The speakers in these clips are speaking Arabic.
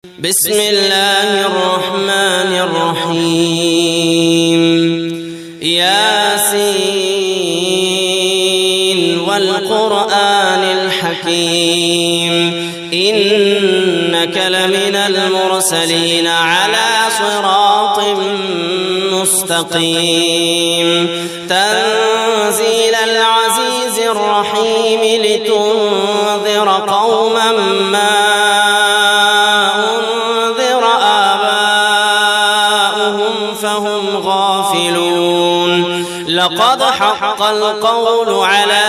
بسم الله الرحمن الرحيم. ياسين والقرآن الحكيم إنك لمن المرسلين على صراط مستقيم تنزيل العزيز الرحيم لتنذر قوما ما أنذر آباؤهم فهم غافلون لقد حق القول على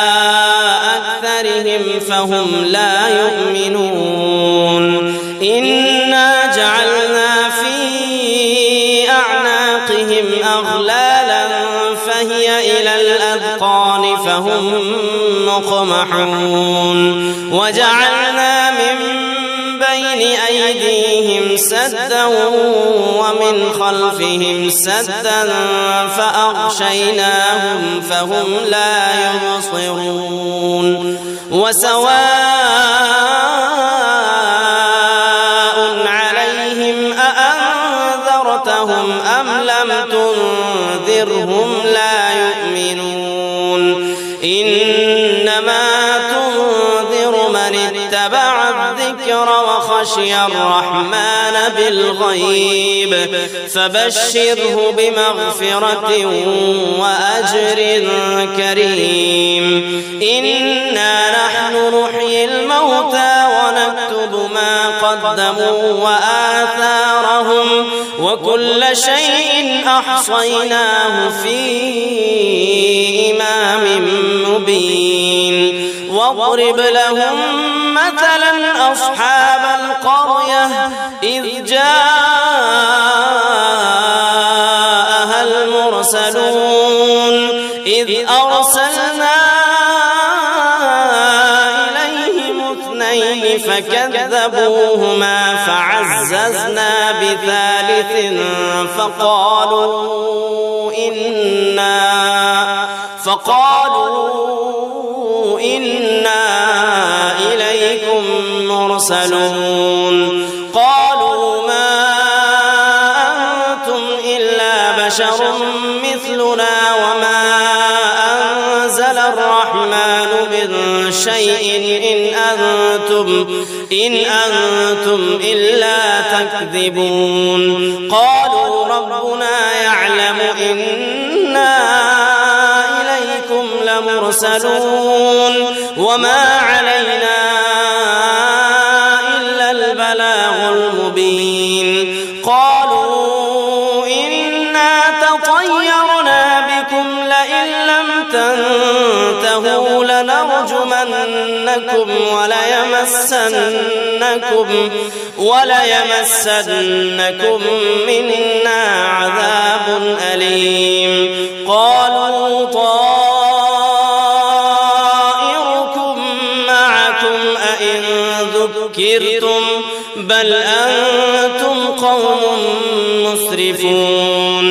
أكثرهم فهم لا يؤمنون إنا جعلنا في أعناقهم أغلالا فهي إلى الأذقان فهم مقمحون وجعلنا من بين أيديهم سدا ومن خلفهم سدا فأغشيناهم فهم لا يبصرون وسواء عليهم أأنذرتهم أم لم تنذرهم لا يؤمنون إنما تنذر من اتبع الذكر وخشي الرحمن بالغيب فبشره بمغفرة وأجر كريم إنا نحن نحيي الموتى ونكتب ما قدموا وآثارهم وكل شيء أحصيناه في إمام مبين واضرب لهم مثلا أصحاب القرية إذ جاءها المرسلون إذ أرسلنا إليهم اثنين فكذبوهما فعززنا بثالث فقالوا إنا إليكم مرسلون قالوا ما أنتم إلا بشر مثلنا وما أنزل الرحمن من شيء إن أنتم إلا تكذبون قالوا ربنا يعلم إنا إليكم لمرسلون وما علينا إلا البلاغ المبين قالوا إنا تطيرنا بكم لئن لم تنتهوا لنرجمنكم وليمسنكم منا عذاب أليم قالوا طائركم معكم أئن ذكرتم بل أنتم قوم مسرفون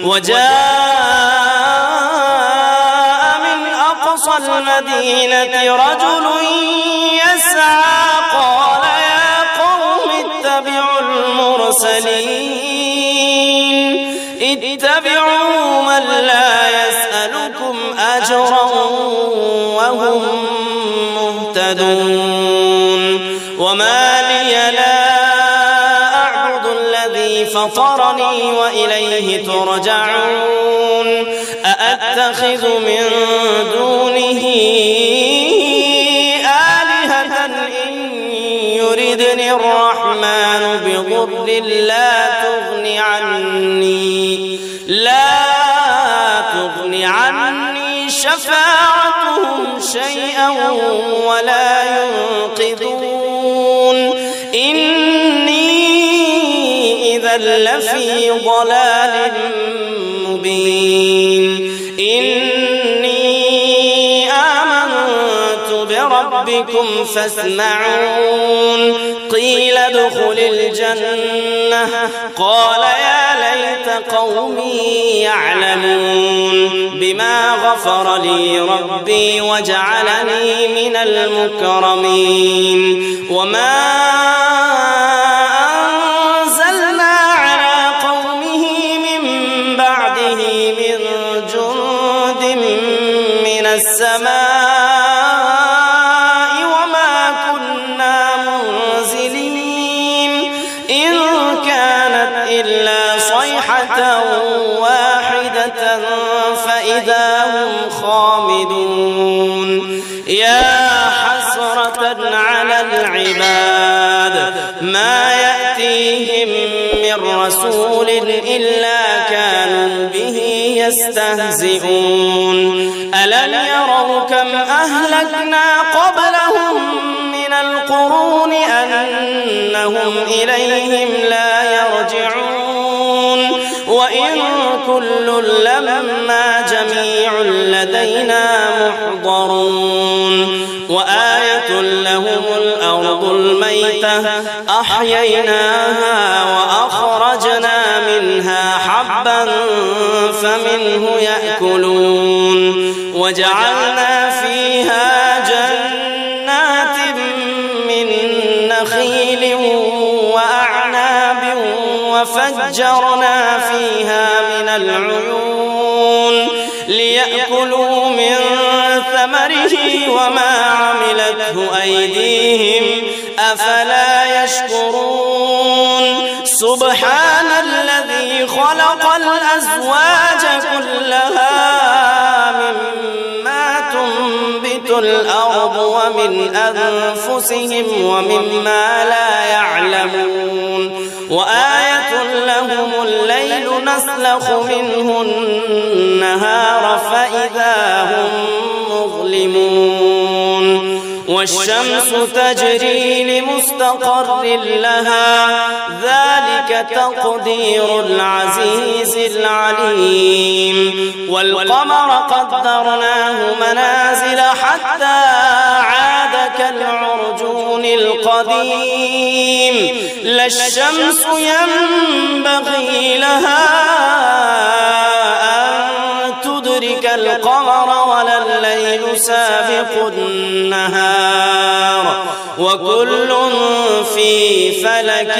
وجاء من أقصى المدينة رجل يسعى قال يا قوم اتبعوا المرسلين اتبعوا من لا يسألكم أجرا وهم مهتدون وما لي لا أعبد الذي فطرني وإليه ترجعون أأتخذ من دونه آلهة إن يردني الرحمن بضر لا تغني عني شفاعتهم شيئا ولا ينقذون إني إذا لفي ضلال مبين إني آمنت بربكم فاسمعون قيل ادخل الجنة قال يا ليت قومي يعلمون بما غفر لي ربي وجعلني من المكرمين وما إن كانت إلا صيحة واحدة فإذا هم خامدون يا حسرة على العباد ما يأتيهم من رسول إلا كانوا به يستهزئون ألم يروا كم أهلكنا قبلهم من القرون أنهم إليهم لا يرجعون وإن كل لما جميع لدينا محضرون وآية لهم الأرض الميتة أحييناها وأخرجنا منها حبا فمنه يأكلون وجعلنا فيها جنات من نخيل وأعناب وفجرنا فيها من العيون ليأكلوا من ثمره وما عملته أيديهم أفلا يشكرون سبحان الذي خلق الأزواج كلها مما تنبت الأرض ومن أنفسهم ومما لا يعلمون وآية لهم الليل نسلخ منه النهار فإذا هم مظلمون والشمس تجري لمستقر لها ذلك تقدير العزيز العليم والقمر قدرناه منازل حتى عاد كالعرجون القديم لا الشمس ينبغي لها أن تدرك القمر ولا الليل سابق النهار وكل في فلك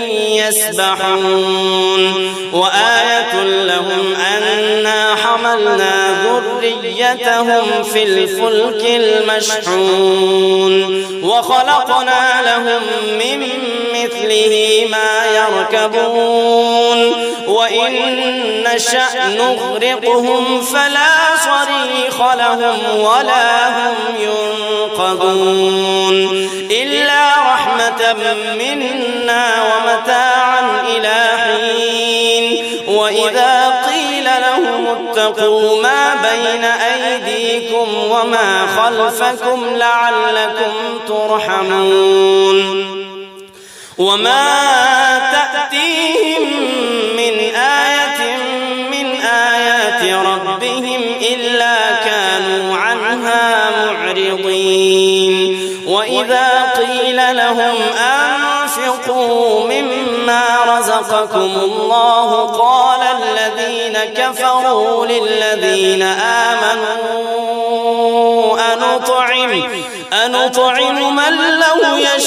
يسبحون وآية لهم أنا حملنا ذريتهم في الفلك المشحون وخلقنا لهم من مثله ما يركبون وإن نشأ نغرقهم فلا صريخ لهم ولا هم ينقذون إلا رحمة منا ومتاعا إلى حين وإذا قيل لهم اتقوا ما بين أيديكم وما خلفكم لعلكم ترحمون وما تأتيهم من آية من آيات ربهم إلا كانوا عنها معرضين وإذا قيل لهم أنفقوا مما رزقكم الله قال الذين كفروا للذين آمنوا أنطعم من لو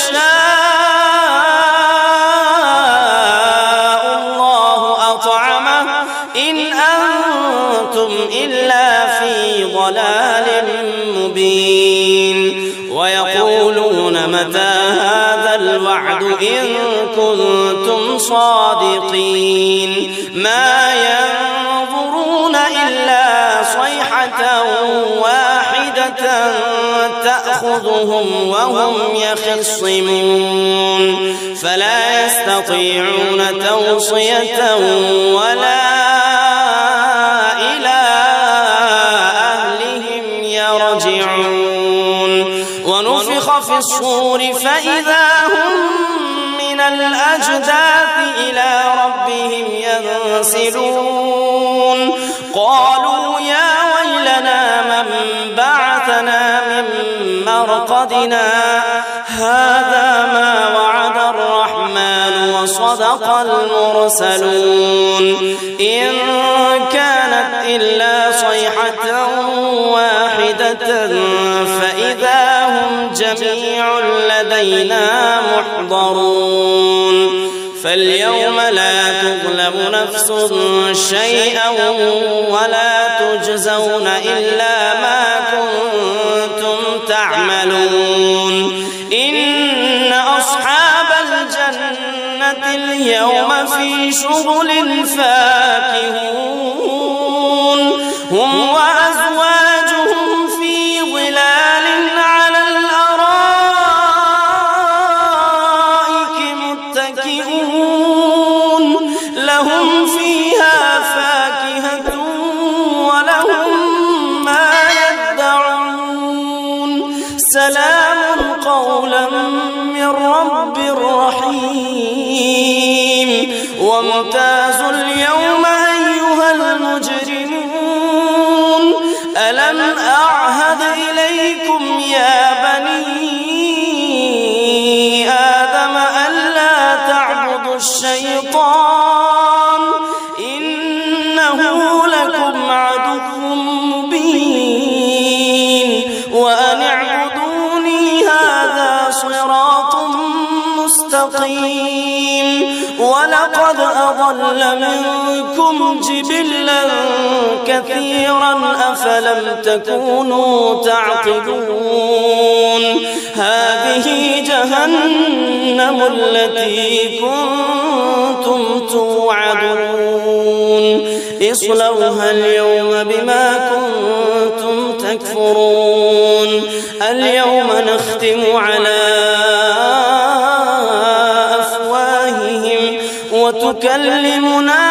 يشاء الله أطعمه إن أنتم إلا في ضلال مبين ويقولون متى هذا الوعد إن كنتم صادقين ما ينظرون إلا صيحة واحدة تأخذهم وهم يخصمون فلا يستطيعون توصية ولا إلى أهلهم يرجعون ونفخ في الصور فإذا هم من الأجداث إلى ربهم ينسلون قالوا يا ويلنا من بعثنا من مرقدنا هذا ما وعد الرحمن وصدق المرسلون إن كانت إلا صيحة واحدة فإذا هم جميع لدينا محضرون فاليوم لا تظلم نفس شيئا ولا تجزون إلا ما كنتم تعملون إن أصحاب الجنة اليوم في شغل فاكهون هم وأزواجهم في ظلال على الأرائك متكئون لهم فيها فاكهة ولهم ما يدعون سلام قولا من رب رحيم وامتازوا اليوم أيها المجرمون ألم أعهد إليكم يا بني آدم ألا تعبدوا الشيطان إنه لكم عدو مبين وأن اعبدوني هذا صراط مستقيم ولقد أضل منكم جبلا كثيرا أفلم تكونوا تعقلون هذه جهنم التي كنتم توعدون اصلوها اليوم بما كنتم تكفرون اليوم نختم على أفواههم وتكلمنا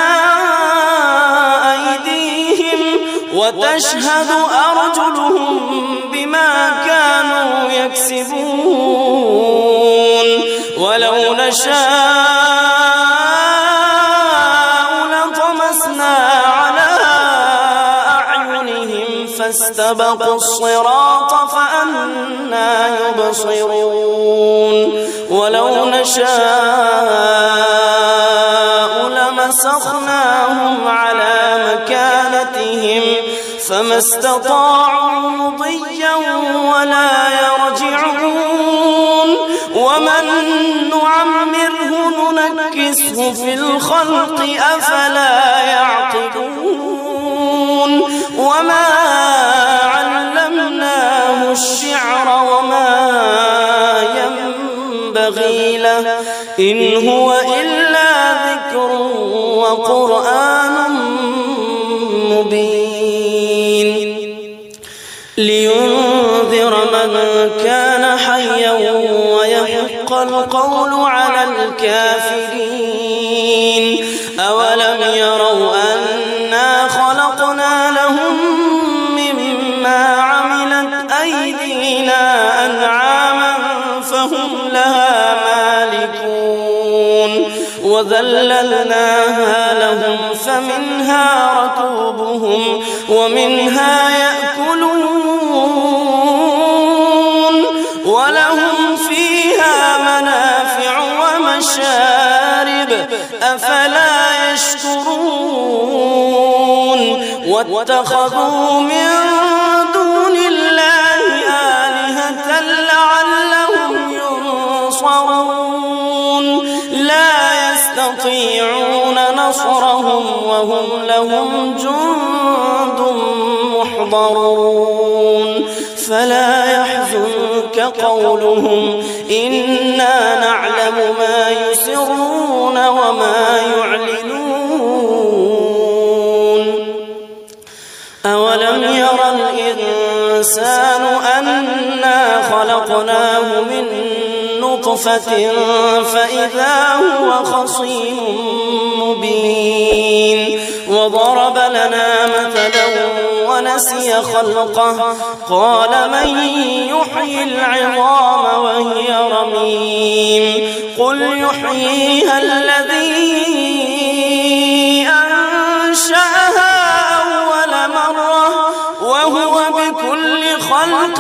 أيديهم وتشهد أرجلهم بما كانوا يكسبون ولو نشاء لطمسنا على أعينهم فاستبقوا الصراط فأنى يبصرون ولو نشاء لمسخناهم على مكانتهم فما استطاعوا مضيا ولا يرجعون ومن نعمره ننكسه في الخلق أفلا يعقلون وما علمناه الشعر وما ينبغي له إن هو إلا ذكر وقرآن مبين لينذر من كان حيا ويحق القول على الكافرين أولم يروا أنا خلقنا لهم مما عملت أيدينا أنعاما فهم لها مالكون وذللناها لهم فمنها ركوبهم ومنها يأكلون ولهم فيها منافع ومشارب أفلا يشكرون واتخذوا من دون الله آلهة لعلهم ينصرون لا يستطيعون نصرهم وهم لهم جند محضرون فلا يحزنك قولهم إنا نعلم ما يسرون وما يعلنون أولم ير الإنسان أنا خلقناه من نطفة فإذا هو خصيم مبين وضرب لنا مثلا ونسي خلقه قال من يحيي العظام وهي رميم قل يحييها الذي أنشأها أول مرة وهو بكل خلق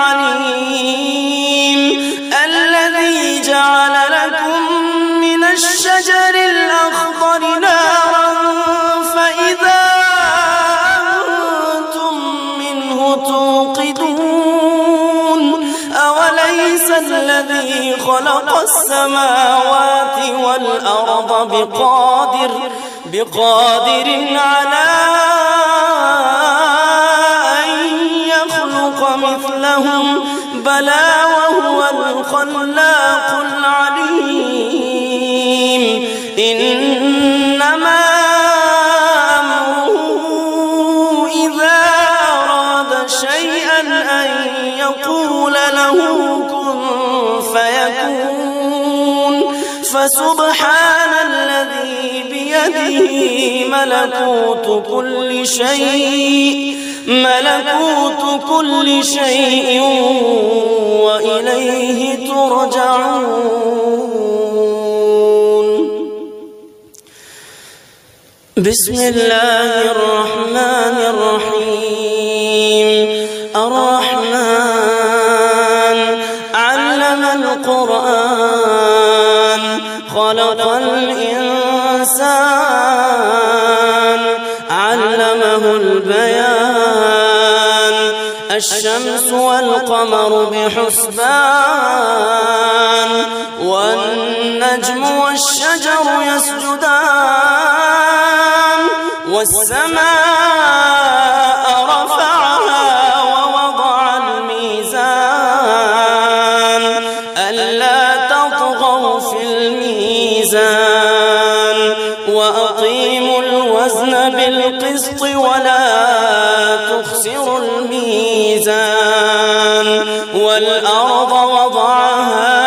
عليم الذي جعل لكم من الشجر الأخضر نارا فإذا أنتم منه توقدون أوليس الذي خلق السماوات والأرض بقادر على أن يخلق مثلهم بلى وهو الخلاق العليم فسبحان الذي بيده ملكوت كل شيء وإليه ترجعون. بسم الله الرحمن الرحيم. الرحمن علم القرآن خلق الإنسان علمه البيان الشمس والقمر بحسبان والنجم والشجر يسجدان والسماء رفعها ووضع الميزان ألا تطغوا في الميزان وأقيموا الوزن بالقسط ولا تخسروا الميزان والأرض وضعها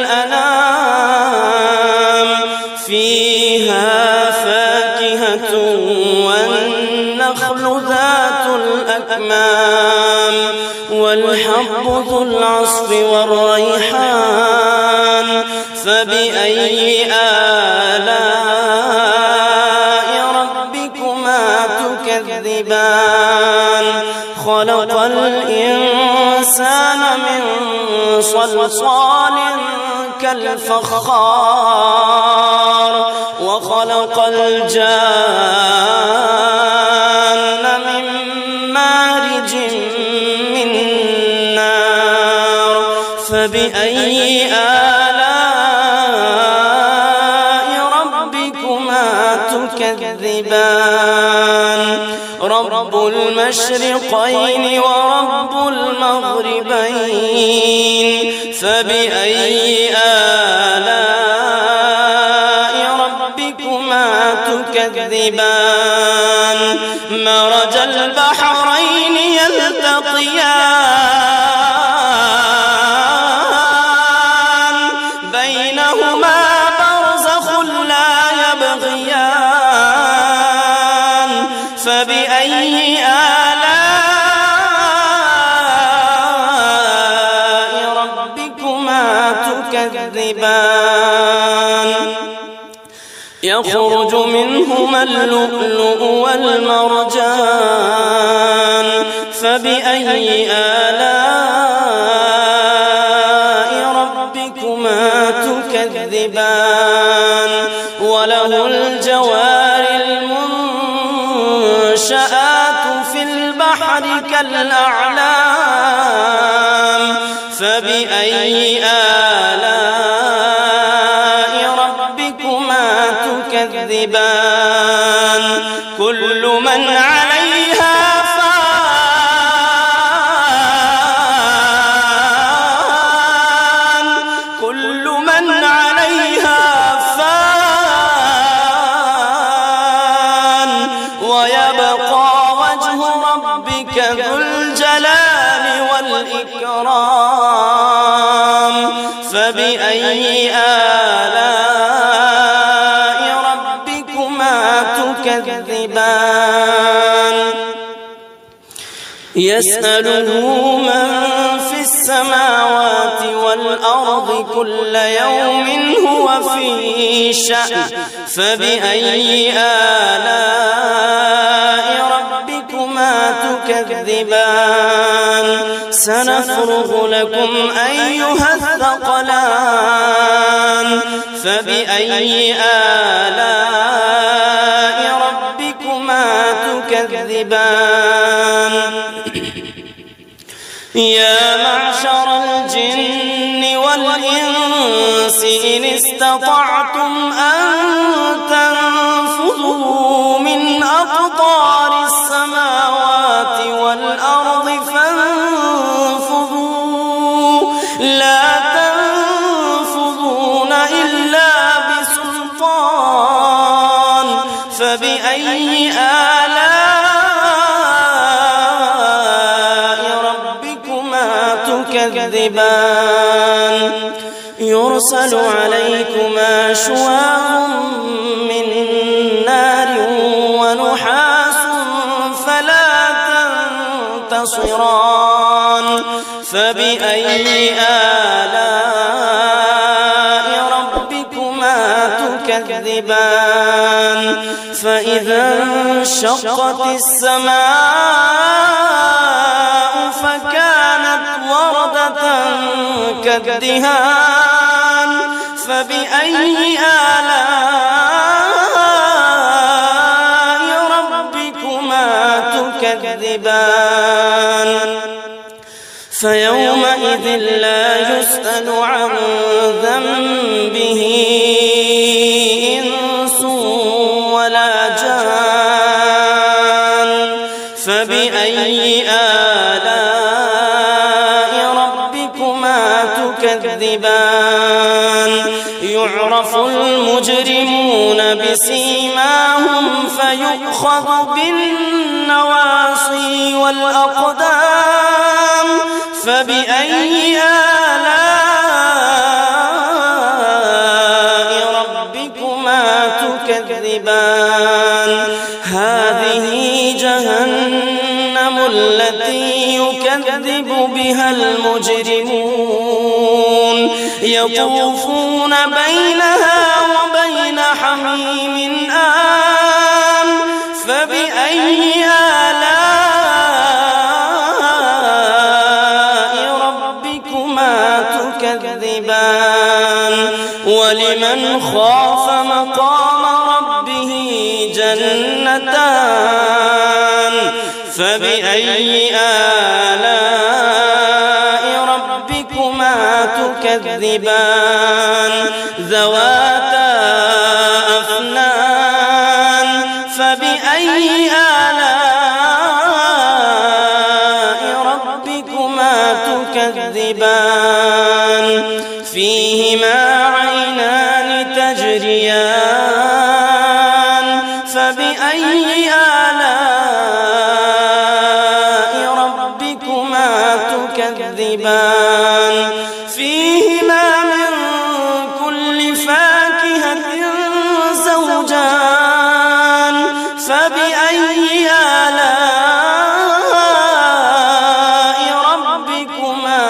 للأنام فيها فاكهة والنخل ذات الأكمام والحب ذو العصف والريحان فبأي آلاء ربكما تكذبان خلق الإنسان من صلصال كالفخار وخلق الجان من مارج من نار فبأي آلاء ربكما تكذبان رب المشرقين ورب المغربين فبأي آلاء ربكما تكذبان مرج البحرين يلتقيان بينهما برزخ لا يبغيان فبأي آلاء ربكما تكذبان يخرج منهما اللؤلؤ والمرجان فبأي آلاء ربكما تكذبان وله الجوار المنشآت في البحر كالأعلام فبأي آلاء ربكما تكذبان كل من عليها فان كل من عليها فان ويبقى وجه ربك ذو الجلال والإكرام فبأي آلاء ربكما تكذبان يسأله من في السماوات والأرض كل يوم هو في شأن فبأي آلاء ربكما تكذبان سنفرغ لكم أيها الثقلان فبأي آلاء ربكما تكذبان يا معشر الجن والإنس إن استطعتم أن تنفذوا من أقطار السماوات والأرض فانفذوا لا تنفذون إلا بسلطان فبأي آلاء ربكما تكذبان يرسل عليكما شواظ من نار ونحاس فلا تنتصران فبأي آلاء ربكما تكذبان فإذا انشقت السماء فكانت وردة كالدهان فبأي آلاء ربكما تكذبان فيومئذ لا يسأل عن ذنبه إنس ولا جان فبأي آلاء ربكما تكذبان يعرف المجرمون بسيماهم فيؤخذ بالنواصي والأقدام فبأي آلاء ربكما تكذبان هذه جهنم التي يكذب بها المجرمون يطوفون بينها وبين حميم آن فبأي آلاء ربكما تكذبان ولمن خاف مقام ربه جنتان فبأي آلاء ربكما تكذبان ذواتا أفنان فبأي آلاء ربكما تكذبان فيهما عينان تجريان فبأي آلاء ربكما تكذبان فيهما من كل فاكهة زوجان فبأي آلاء ربكما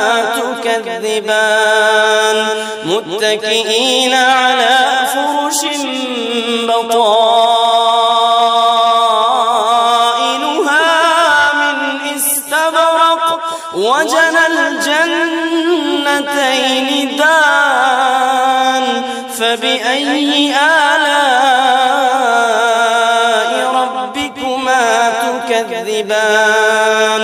تكذبان متكئين على فرش بطائنها من استبرق وجنى الجنتين دان فبأي آلاء ربكما تكذبان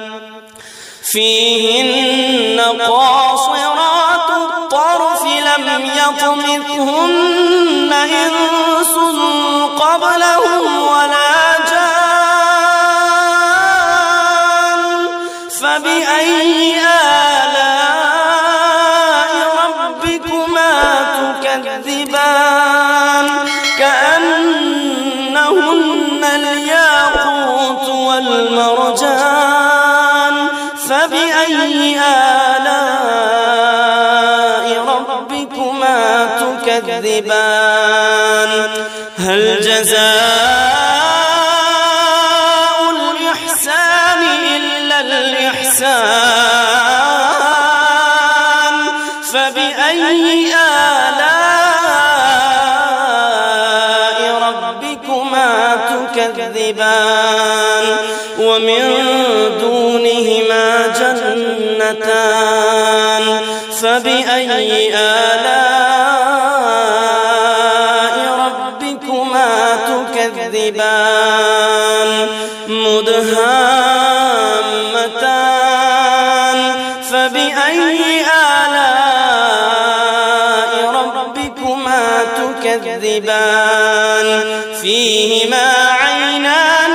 فيهن قاصرات الطرف لم يطمثهن إنس قبلهم ولا جان فبأي آلاء ربكما تكذبان كأنهن الياقوت والمرجان فبأي آلاء ربكما تكذبان هل جزاء الإحسان إلا الإحسان فبأي آلاء ربكما تكذبان ومن دونهما جنتان فبأي آلاء ربكما تكذبان مدهامتان فبأي آلاء ربكما تكذبان فيهما عينان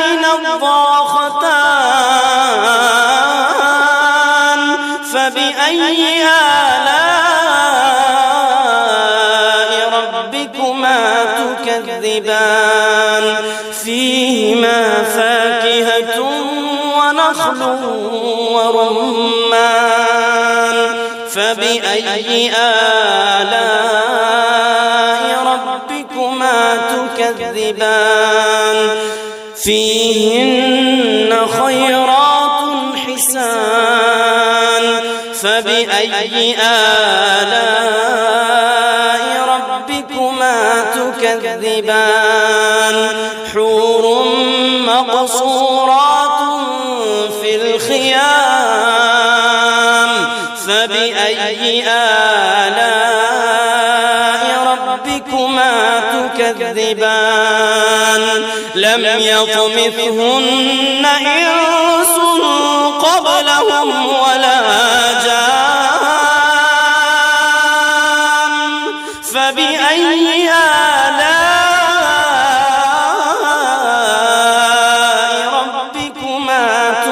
نضاختان فبأي آلاء ربكما تكذبان فيهما فاكهة ونخل ورمان فبأي آلاء ربكما تكذبان فيهن خيرات حسان فبأي آلاء ربكما تكذبان حور مقصورات في الخيام فبأي آلاء ربكما تكذبان لم يطمثهن إنس قبلهم ولا جان فبأي آلاء ربكما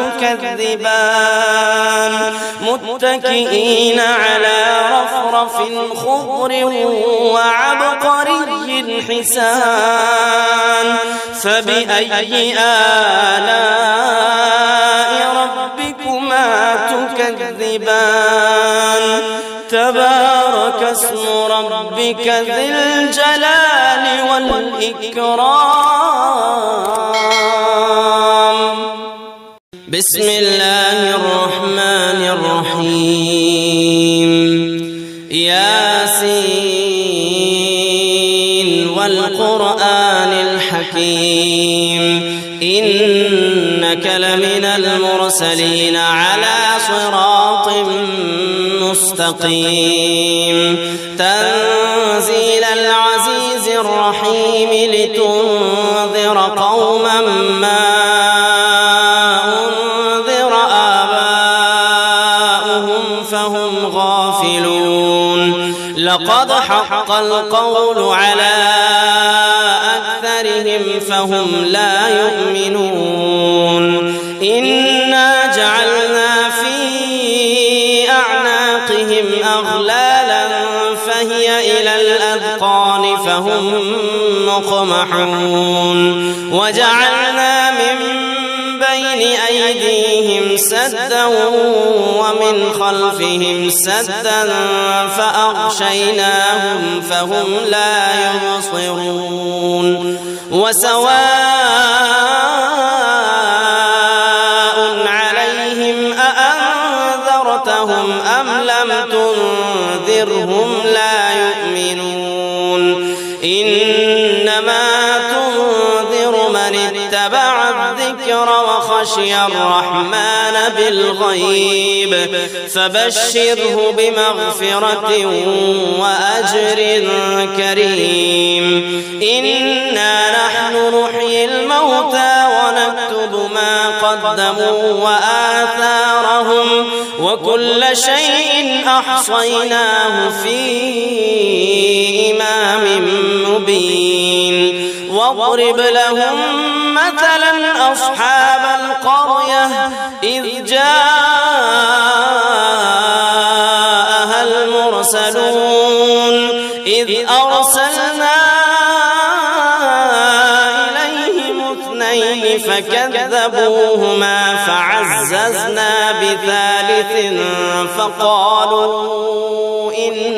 تكذبان متكئين على رفرف خضر وعبقري حسان فبأي آلاء ربكما تكذبان تبارك اسم ربك ذي الجلال والإكرام بسم الله الرحمن الرحيم ياسين والقرآن الحكيم إنك لمن المرسلين على صراط مستقيم تنزيل العزيز الرحيم لتنذر قوما ما أنذر آباؤهم فهم غافلون لقد حق القول على أكثرهم فهم لا يؤمنون إنا جعلنا في أعناقهم أغلالا فهي إلى الأذقان فهم مقمحون وجعلنا من بين أيديهم سدا ومن خلفهم سدا فأغشيناهم فهم لا يبصرون وسواء عليهم أأنذرتهم أم لم تنذرهم لا يؤمنون إنما تنذر من اتبع الذكر وخشي الرحمن بالغيب فبشره بمغفرة وأجر كريم إنا نحن نحيي الموتى ونكتب ما قدموا وآثارهم وكل شيء أحصيناه في إمام مبين واضرب لهم مثلا أصحاب القرية إذ جاءها المرسلون إذ أرسلنا إليهم اثنين فكذبوهما فعززنا بثالث فقالوا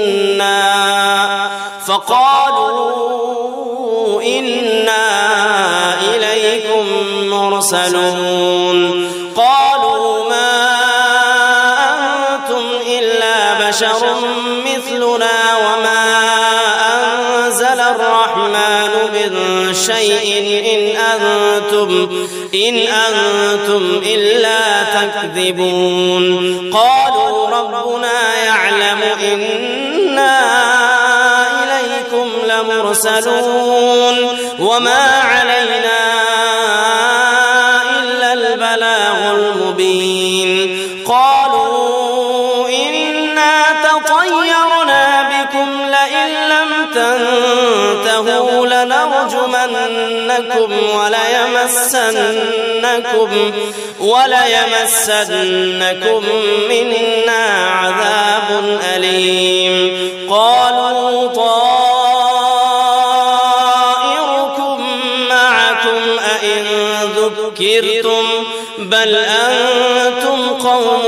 إنا إليكم مرسلون قالوا ما أنتم إلا بشر مثلنا وما أنزل الرحمن من شيء إن أنتم إلا تكذبون قالوا ربنا يعلم إنا إليكم لمرسلون وما علينا إلا البلاغ المبين قالوا إنا تطيرنا بكم لئن لم تنتهوا لنرجمنكم وليمسنكم منا عذاب أليم قالوا طائركم معكم أئن ذكرتم بل أنتم قوم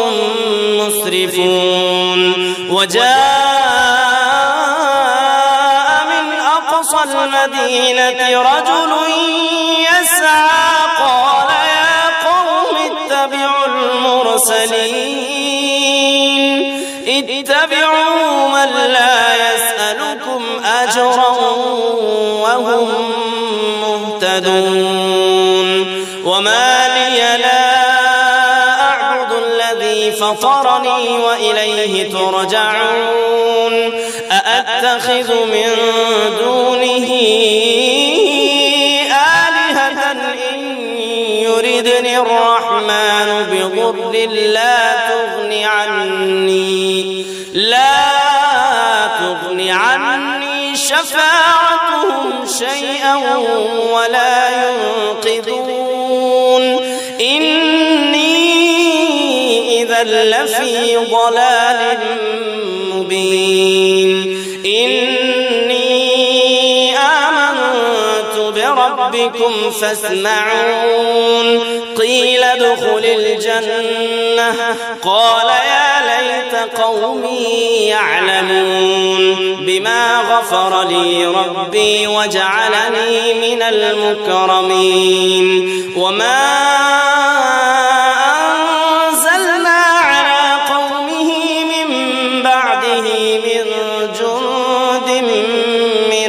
مسرفون وجاء من أقصى المدينة المدينة رجل يسعى قال يا قوم اتبعوا المرسلين اتبعوا من لا يسألكم أجرا وهم مهتدون وما لي لا أعبد الذي فطرني وإليه ترجعون أأتخذ من دونه آلهة إن يردني الرحمن بضر لا تغني عني شفاعتهم شيئا ولا ينقذون إني إذا لفي ضلال مبين إني آمنت بربكم فاسمعون قيل ادخل الجنة قال يا ليت قومي يعلمون بما غفر لي ربي وجعلني من المكرمين وما أنزلنا على قومه من بعده من جند من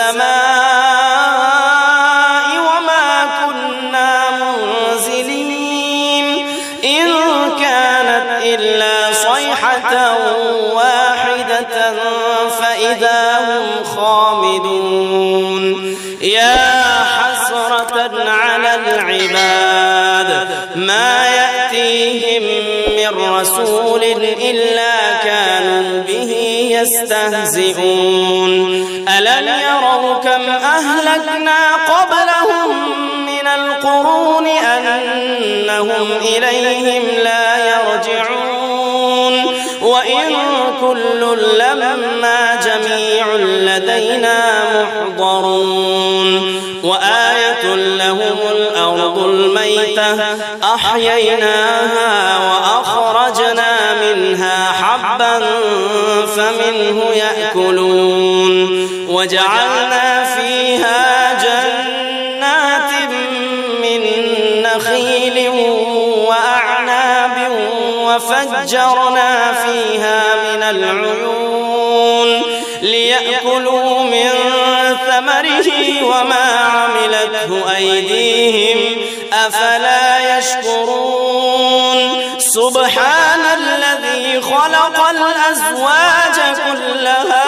السماء وما كنا منزلين إن كانت إلا صيحة واحدة فإذا هم خامدون يا حسرة على العباد ما يأتيهم من رسول إلا كانوا به يستهزئون ألم يروا كم أهلكنا قبلهم من القرون أنهم إليهم لا يرجعون وإن كل لما جميع لدينا محضرون وآية لهم الأرض الميتة أحييناها وأخرجنا منها حبا فمنه يأكلون وجعلنا فيها جنات من نخيل وأعناب وفجرنا فيها من العيون ليأكلوا من ثمره وما عملته أيديهم أفلا يشكرون سبحان الذي خلق الأزواج كلها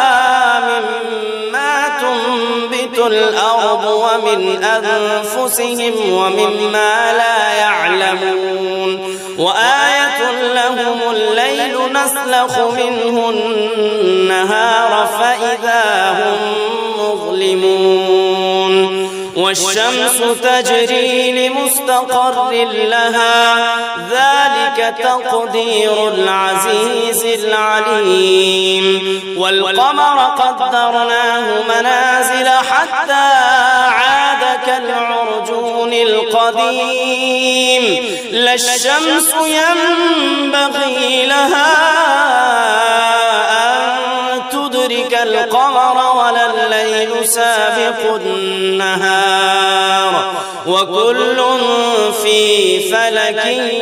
مما تنبت الأرض ومن أنفسهم ومما لا يعلمون وآية لهم الليل نسلخ منه النهار فإذا هم مظلمون والشمس تجري لمستقر لها ذلك تقدير العزيز العليم والقمر قدرناه منازل حتى عاد كالعرجون القديم لا الشمس ينبغي لها أن تدرك القمر ولا الليل سابق النهار وكل في فلك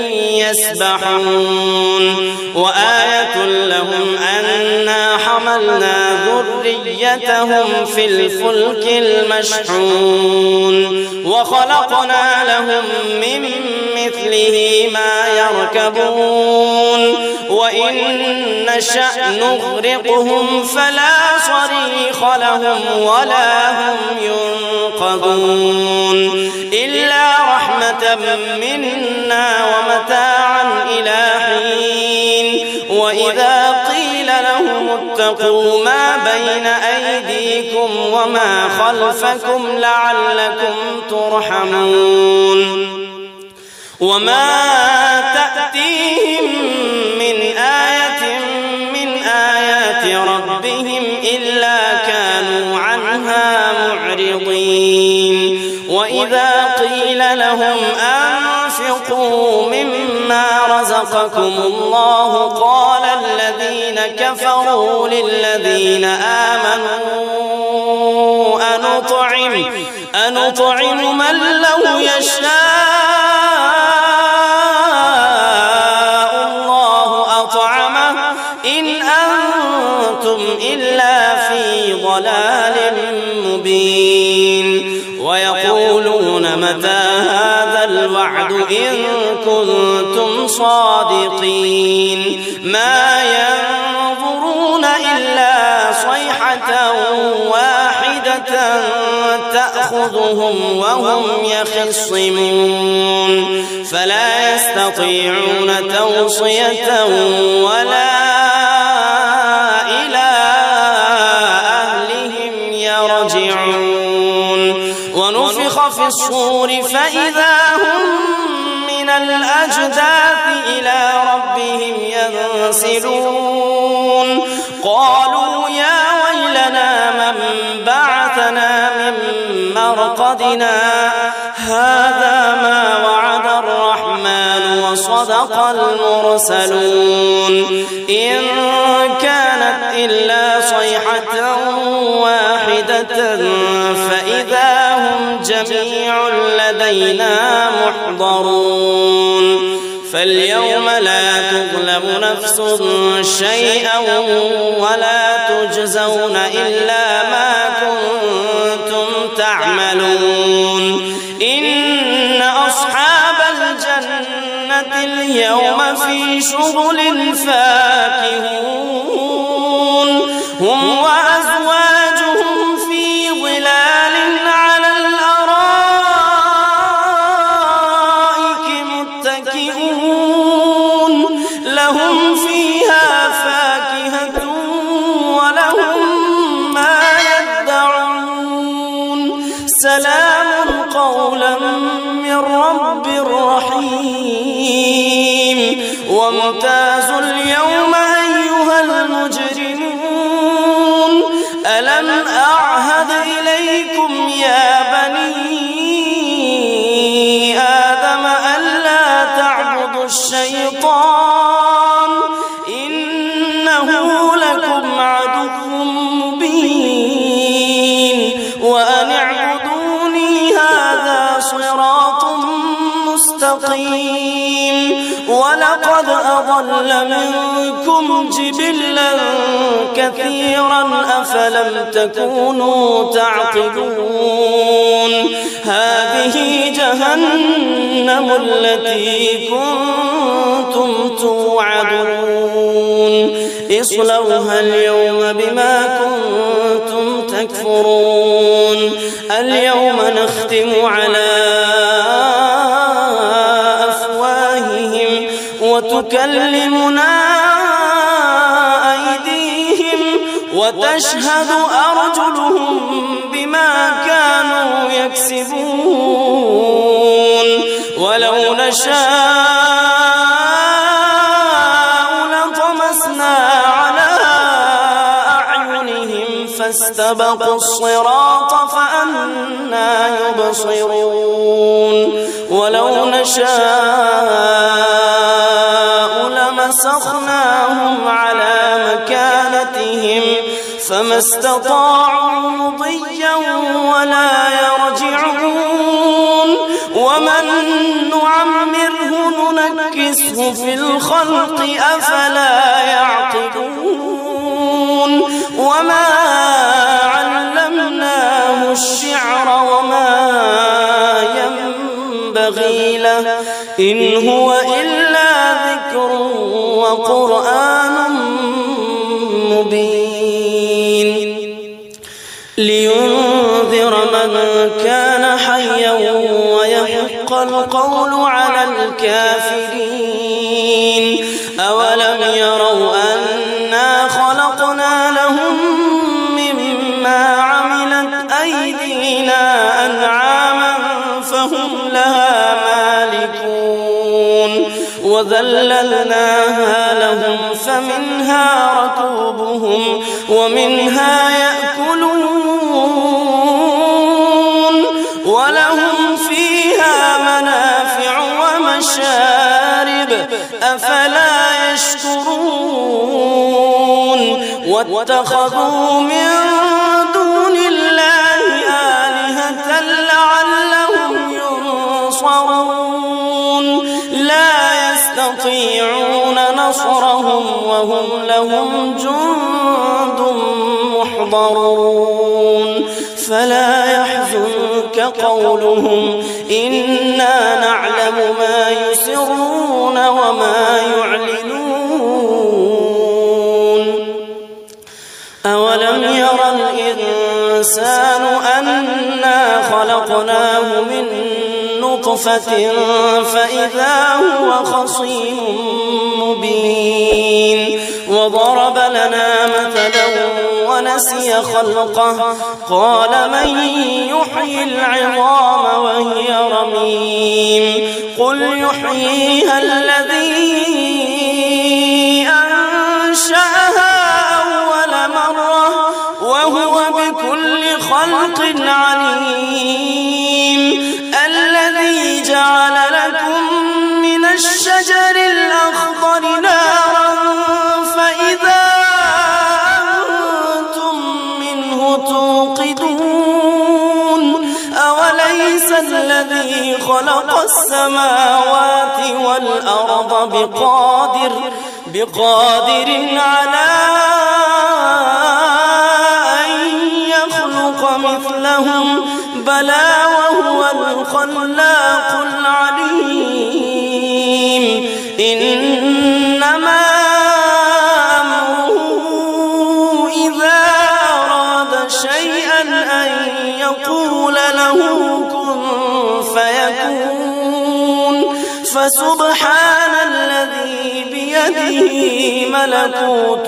يسبحون وآية لهم أنا حملنا ذريتهم في الفلك المشحون وخلقنا لهم من مثله ما يركبون وإن نشأ نغرقهم فلا صريخ لهم ولا هم ينقذون إلا رحمة منا ومتاعا إلى حين وإذا قيل لهم اتقوا ما بين أيديكم وما خلفكم لعلكم ترحمون وما تأتيهم من آية من آيات ربهم إلا كانوا عنها معرضين وإذا قيل لهم أنفقوا مما رزقكم الله قال الذين كفروا للذين آمنوا أنطعم من لو يشاء الله أطعمه إن أنتم إلا في ضلال مبين ويقولون متى هذا الوعد إن كنتم صادقين ما ينظرون إلا صيحة واحدة تأخذهم وهم يخصمون فلا يستطيعون توصية ولا إلى أهلهم يرجعون ونفخ في الصور فإذا هم من الأجداث إلى ربهم ينسلون قالوا يا ويلنا من بعثنا من مرقدنا هذا ما وعد الرحمن وصدق المرسلون إن كانت إلا صيحة واحدة فإذا هم جميع لدينا محضرون فاليوم لا تظلم نفس شيئا ولا تجزون إلا ما كنتم تعملون إن أصحاب الجنة اليوم في شغل فاكهون هم وأزواجهم في ظلال على الأرائك متكئون لهم فيها فاكهة ولهم ما يدعون سلام قولا من رب رحيم وامتازوا اليوم أيها المجرمون ألم أعهد إليكم يا بني آدم ألا تعبدوا الشيطان إنه لكم عدو مبين وأن اعبدوني هذا صراط مستقيم ولقد أضل منكم جبلا كثيرا أفلم تكونوا تعقلون هذه جهنم التي كنتم توعدون اصلوها اليوم بما كنتم تكفرون اليوم نختم على وتكلمنا أيديهم وتشهد أرجلهم بما كانوا يكسبون ولو نشاء لطمسنا على أعينهم فاستبقوا الصراط فأنى يبصرون ولو نشاء لمسخناهم على مكانتهم فما استطاعوا مضيا ولا يرجعون ومن نعمره ننكسه في الخلق أفلا يعقلون وما علمناه الشعر وما ينبغي له إن هو إلا ذكر وقرآن مبين لينذر من كان حيا ويحق القول على الكافرين أولم يروا أنا خلقنا لهم مما عملت أيدينا أنعاما فهم لها مالكون وذللناها لهم فمنها ركوبهم ومنها يأكلون ولهم فيها منافع ومشارب أفلا يشكرون واتخذوا من دون الله وهم لهم جند محضرون فلا يحزنك قولهم إنا نعلم ما يسرون وما يعلنون أولم ير الإنسان أنا خلقناه من نطفة فإذا هو خصيم مبين وضرب لنا مثلا ونسي خلقه قال من يحيي العظام وهي رميم قل يحييها الذي أنشأها أول مرة وهو بكل خلق عليم الذي جعل لكم من الشجر الأخضر نارا فإذا أنتم منه توقدون أوليس الذي خلق السماوات والأرض بقادر على أن يخلق مثلهم بلى وهو الخلاق العليم إنما أمره إذا أراد شيئا أن يقول له كن فيكون فسبحان الذي بيده ملكوت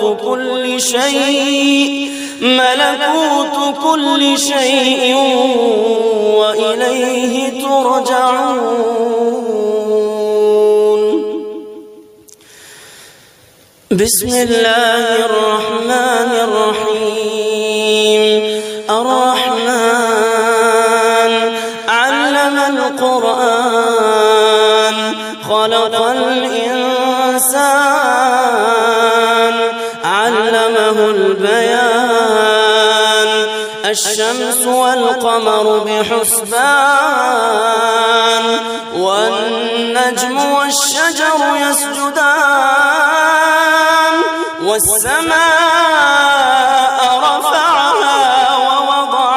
كل شيء وإليه ترجعون بسم الله الرحمن الرحيم الرحمن علم القرآن خلق الإنسان علمه البيان الشمس والقمر بحسبان والنجم والشجر يسجدان والسماء رفعها ووضع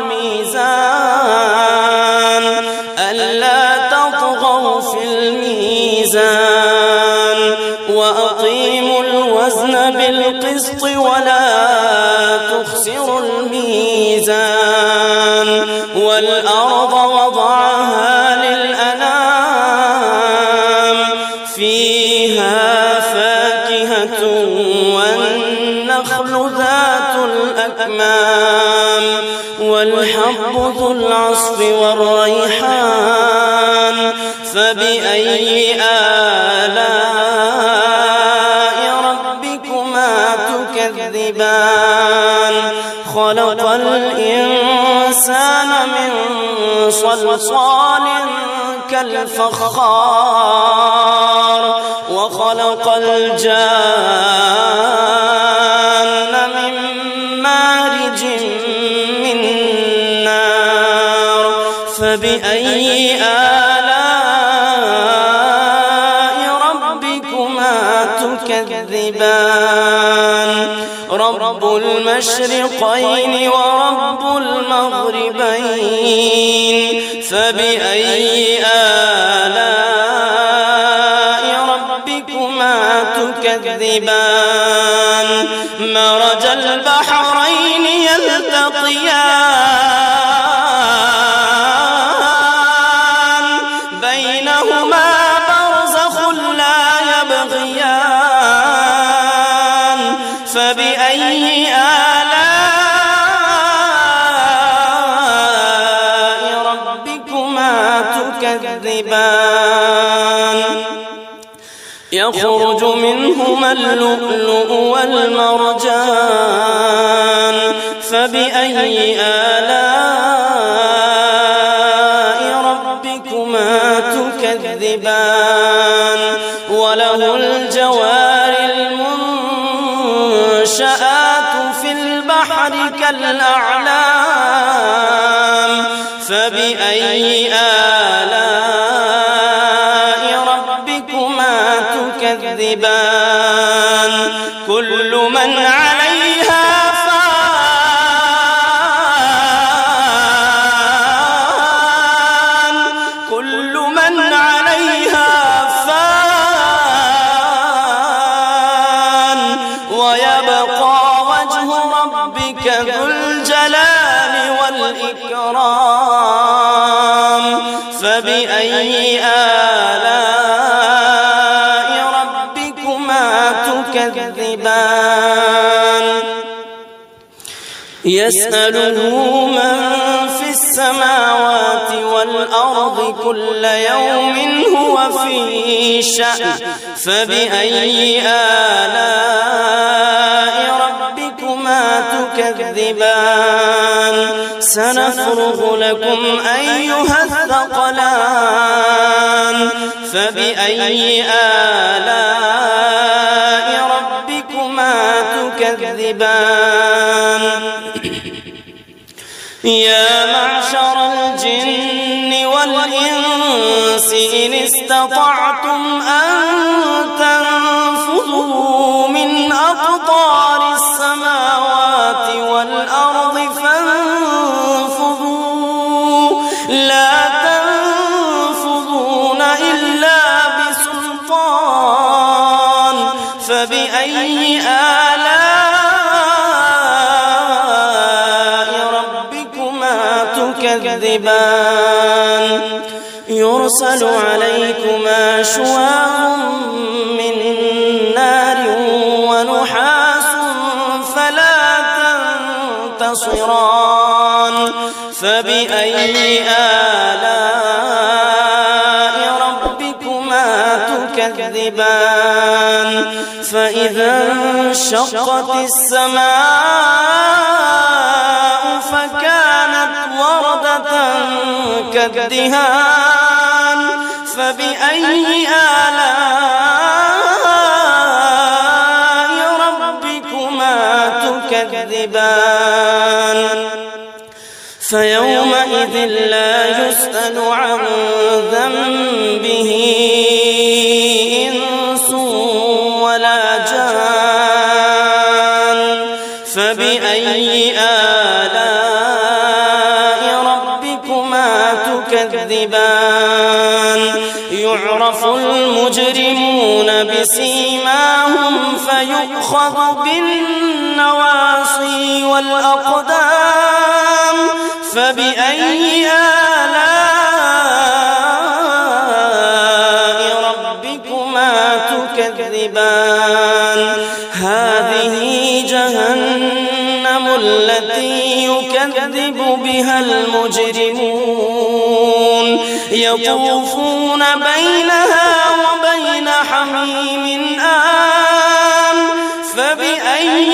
الميزان ألا تطغوا في الميزان وأقيموا الوزن بالقسط ولا تخسروا الميزان والأرض وضعها للأنام فيها فاكهة والنخل ذات الأكمام والحب ذو العصف والريحان فبأي آلاء ربكما تكذبان خلق الإنسان من صلصال كالفخار وخلق الجان من مارج من نار فبأي آلاء ربكما تكذبان رب المشرقين ورب المغربين فبأي آلاء ربكما تكذبان مرج البحرين يلتقيان بينهما برزخ لا يبغيان فبأي آلاء ربكما تكذبان يخرج منهما اللؤلؤ والمرجان فبأي آلاء ربكما تكذبان وله الجوار المنشآت في البحر كالأعلام فبأي آلاء ربكما تكذبان ربك ذو الجلال والإكرام فبأي آلاء ربكما تكذبان يسأله من في السماوات والأرض كل يوم هو في شأن فبأي آلاء ربكما تكذبان سنفرغ لكم أيها الثقلان فبأي آلاء ربكما تكذبان يا معشر الجن والإنس إن استطعتم أن تنفذوا من أقطار السماوات والأرض فانفذوا لا تنفذون إلا بسلطان فبأي تكذبان يرسل عليكما شواظ من نار ونحاس فلا تنتصران فبأي آلاء ربكما تكذبان فإذا انشقت السماء فكانت وردة كالدهان فبأي آلاء ربكما تكذبان فيومئذ لا يسأل عن ذنبه إنس ولا جان فبأي آلاء ربكما تكذبان يعرف المجرمون بسيماهم فيؤخذ بالنواصي والأقدام فبأي آلاء ربكما تكذبان هذه جهنم التي يكذب بها المجرمون يطوفون بينها وبين حميم آن فبأي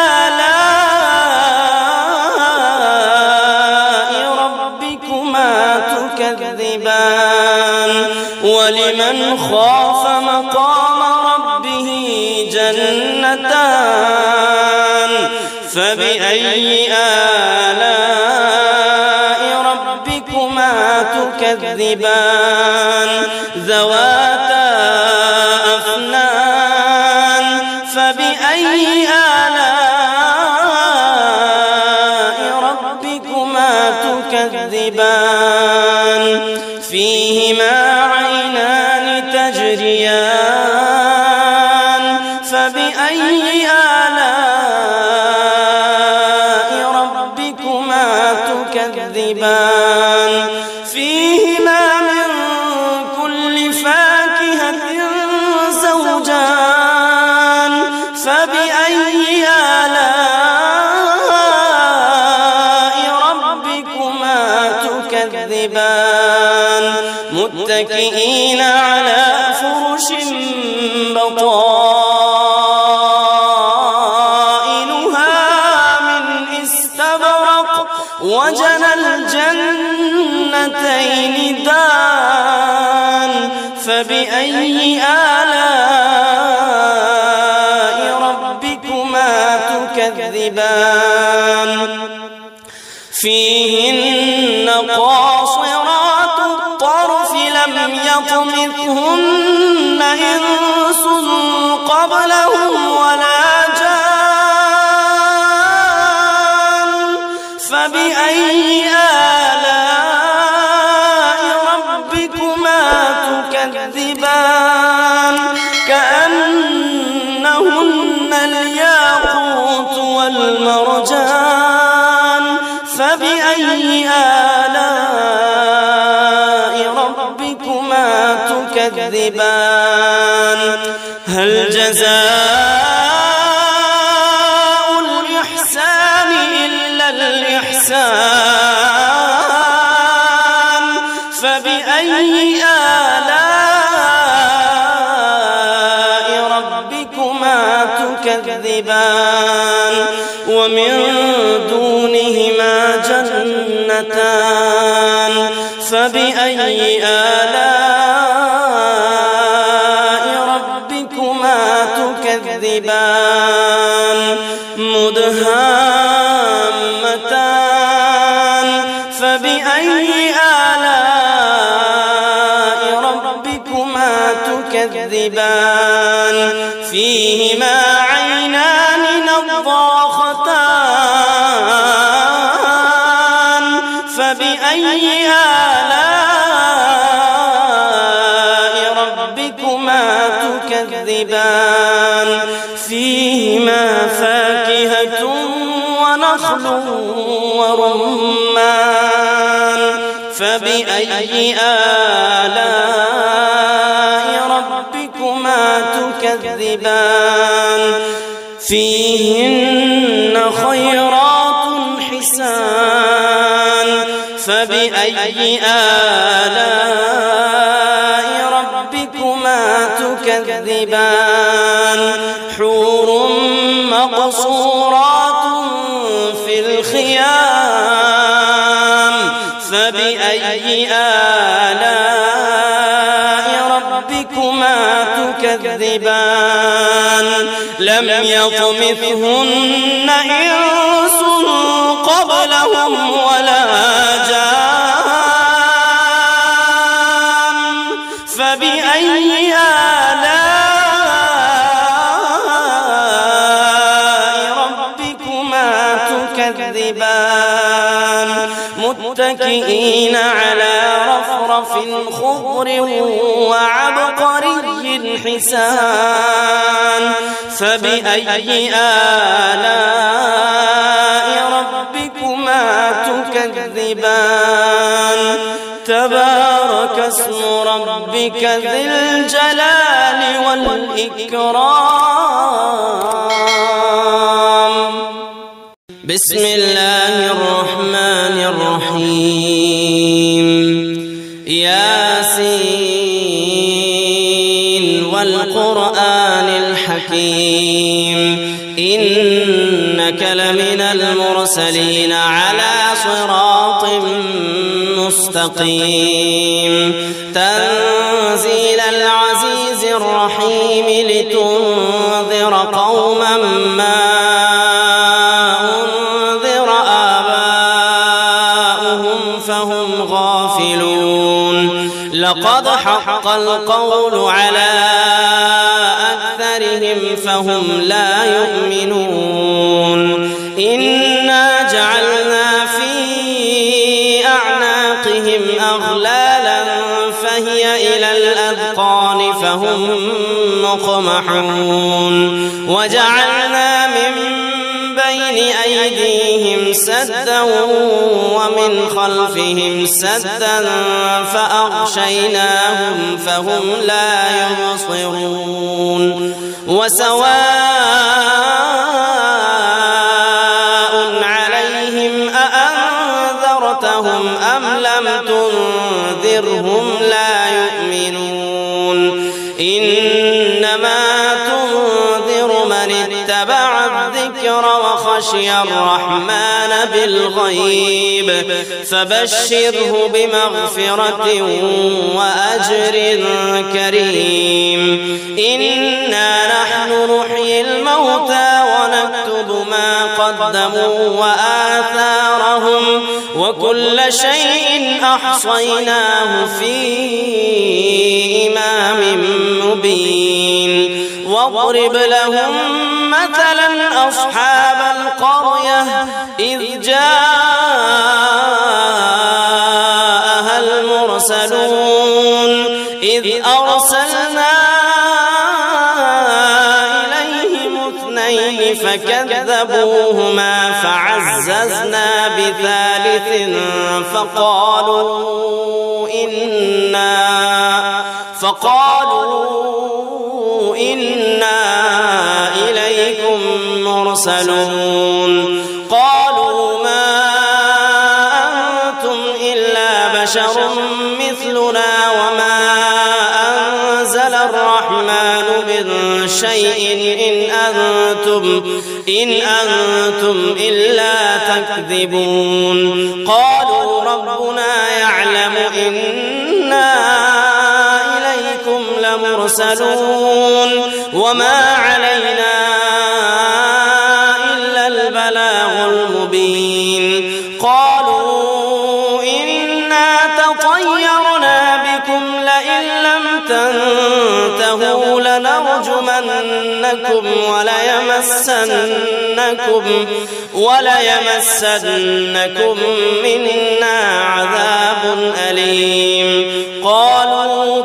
آلاء ربكما تكذبان ولمن خاف مقام ربه جنتان فبأي آلاء ربكما تكذبان ذواتا أفنان فبأي آلاء ربكما تكذبان فيهما عينان تجريان فبأي آلاء ربكما تكذبان فيهما من كل فاكهة زوجان فبأي آلاء ربكما تكذبان متكئين على فرش بطائنها من استبرق وجنى الجنتين دان فبأي آلاء ربكما تكذبان فيهن قاصرات الطرف لم يطمثهن إنس قبلهم ولا جان فبأي آلاء ربكما تكذبان كأنهن الياقوت والمرجان تكذبان هل جزاء الإحسان إلا الإحسان فبأي آلاء ربكما تكذبان ومن دونهما جنتان فبأي آلاء ربكما تكذبان مدهامتان فبأي آلاء ربكما تكذبان فيهما عينان نضاختان فبأي آلاء ربكما تكذبان فيهما فاكهة ونخل ورمان فبأي آلاء ربكما تكذبان فيهن خيرات حسان فبأي آلاء ربكما تكذبان حور مقصورات في الخيام فبأي آلاء ربكما تكذبان لم يطمثهن إنس قبلهم ولا جان فبأي آلاء ربكما تكذبان متكئين على رفرف خضر وعبقري حسان فبأي آلاء ربكما تكذبان تبارك اسم ربك ذي الجلال والإكرام بسم الله الرحمن الرحيم ياسين والقرآن الحكيم إنك لمن المرسلين على صراط مستقيم تنزيل العزيز الرحيم لتنذر قوما ما أنذر آباؤهم فهم غافلون لقد حق القول على أكثرهم فهم لا يؤمنون إنا جعلنا في أعناقهم أغلالا فهي إلى الأذقان فهم مقمحون وجعلنا من بين أيديهم سدا ومن خلفهم سدا فأغشيناهم فهم لا يبصرون وسواء عليهم أأنذرتهم أم لم تنذرهم لا يؤمنون إنما تنذر من اتبع الذكر وخشي الرحمن بالغيب فبشره بمغفرة وأجر كريم إنا نحن نحيي الموتى ونكتب ما قدموا وآثارهم وكل شيء أحصيناه في إمام مبين واضرب لهم مثلا أصحاب القرية إذ جاءها المرسلون إذ أرسلنا إليهم اثنين فكذبوهما فعززنا بثالث فقالوا إنا إليكم مرسلون قالوا ما أنتم إلا بشر مثلنا وما أنزل الرحمن من شيء إن أنتم إلا تكذبون قالوا ربنا يعلم إنا إليكم لمرسلون وما علينا إلا البلاغ المبين قالوا إنا تطيرنا بكم لئن لم تنتهوا لنرجمنكم وليمسنكم منا عذاب أليم قالوا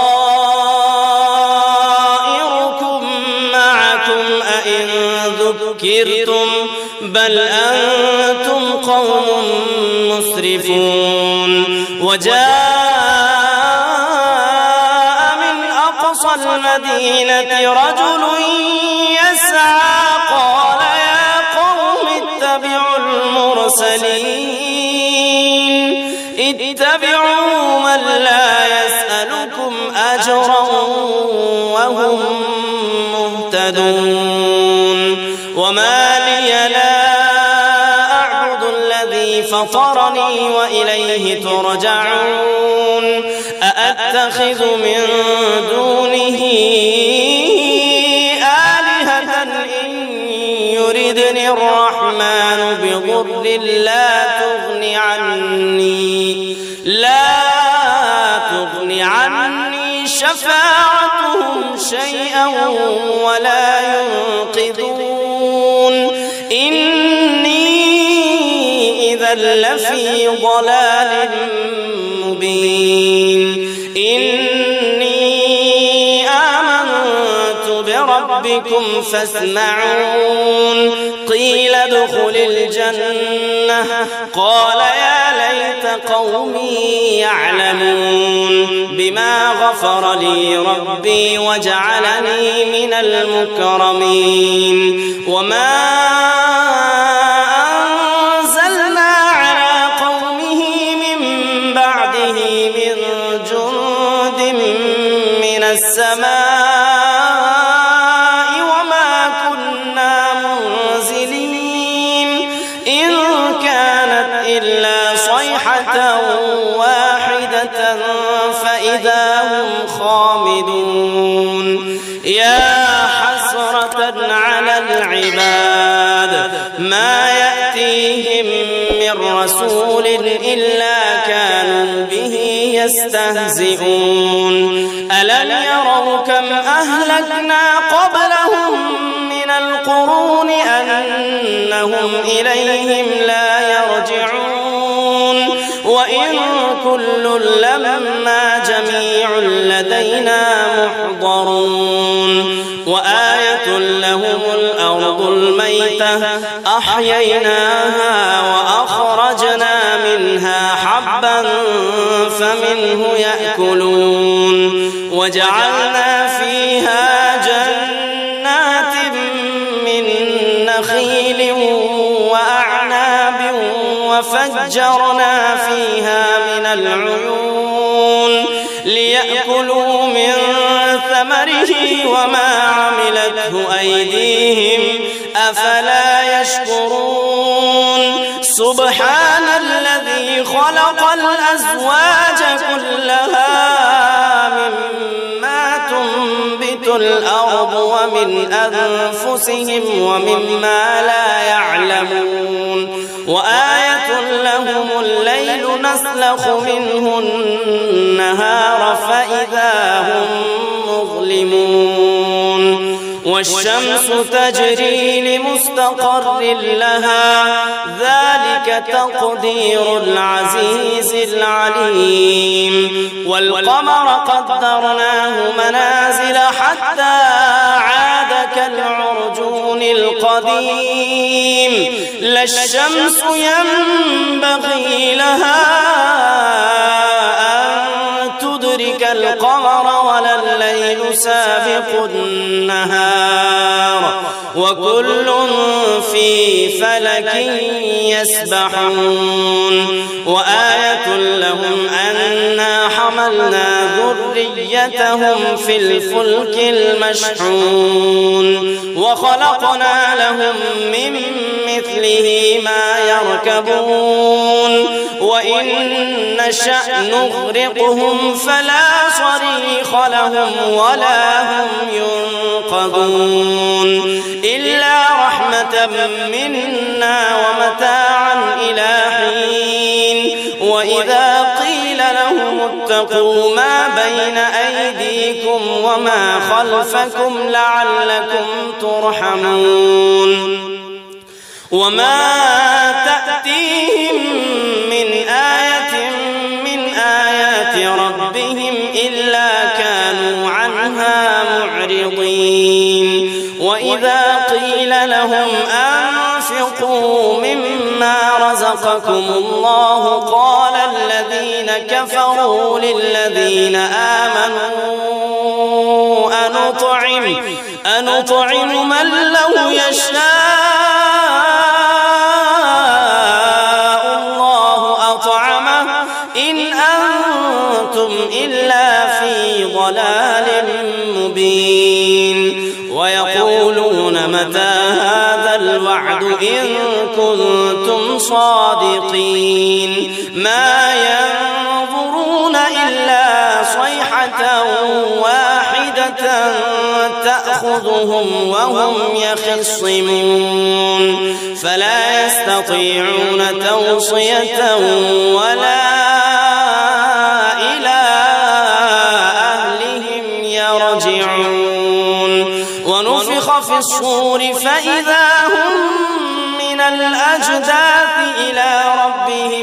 طائركم معكم أئن ذكرتم بل أنتم قوم مسرفون وجاء من أقصى المدينة رجل يسعى قال يا قوم اتبعوا المرسلين اتبعوا من لا يسألكم أجرا وهم مهتدون وما لي لا أعبد الذي فطرني وإليه ترجعون أأتخذ من دونه آلهة إن يردني الرحمن بضر لا تغني عني شفاعتهم شيئا ولا ينقذون إني إذا لفي ضلال مبين إني آمنت بربكم فاسمعون قيل ادخل الجنة قال يا ليت قومي يعلمون بما غفر لي ربي وجعلني من المكرمين وما أنزلنا على قومه من بعده من جند من السماء وما كنا منزلين إن كانت إلا صيحة واحدة فإذا هم خامدون يا حسرة على العباد ما يأتيهم من رسول إلا كانوا به يستهزئون ألم يروا كم أهلكنا قبلهم من القرون أنهم إليهم لا يرجعون وإن كل لما جميع لدينا محضرون وآية لهم الأرض الميتة أحييناها وأخرجنا منها حبا فمنه يأكلون وجعلنا فيها جنات من نخيل وأعناب وفجرنا فيها من العيون ليأكلوا من ثمره وما عملته أيديهم أفلا يشكرون سبحان الذي خلق الأزواج كلها مما تنبت الأرض ومن أنفسهم ومما لا يعلمون وآية لهم الليل نسلخ منه النهار فإذا هم مظلمون والشمس تجري لمستقر لها ذلك تقدير العزيز العليم والقمر قدرناه منازل حتى عاد كالعرجون القديم لا الشمس ينبغي لها أن تدرك لتدرك القمر ولا الليل سابق النهار وكل في فلك يسبحون وآية لهم أنا حملنا ذريتهم في الفلك المشحون وخلقنا لهم من مثله ما يركبون وإن نشأ نغرقهم فلا صريخ لهم ولا هم ينقذون إلا رحمة منا ومتاعا إلى حين وإذا قيل لهم اتقوا ما بين أيديكم وما خلفكم لعلكم ترحمون وما تأتيهم من آية من آيات ربهم إلا كانوا عنها معرضين وإذا قيل لهم أنفقوا مما رزقكم الله قال الذين كفروا للذين آمنوا أنطعم من لو يشاء الله أطعمه إن أنتم إلا في ضلال مبين ويقولون متى هذا الوعد إن كنتم صادقين ما ينظرون إلا صيحة واحدة تأخذهم وهم يخصمون فلا يستطيعون توصية ولا إلى أهلهم يرجعون ونفخ في الصور فإذا هم من الأجداث إلى ربهم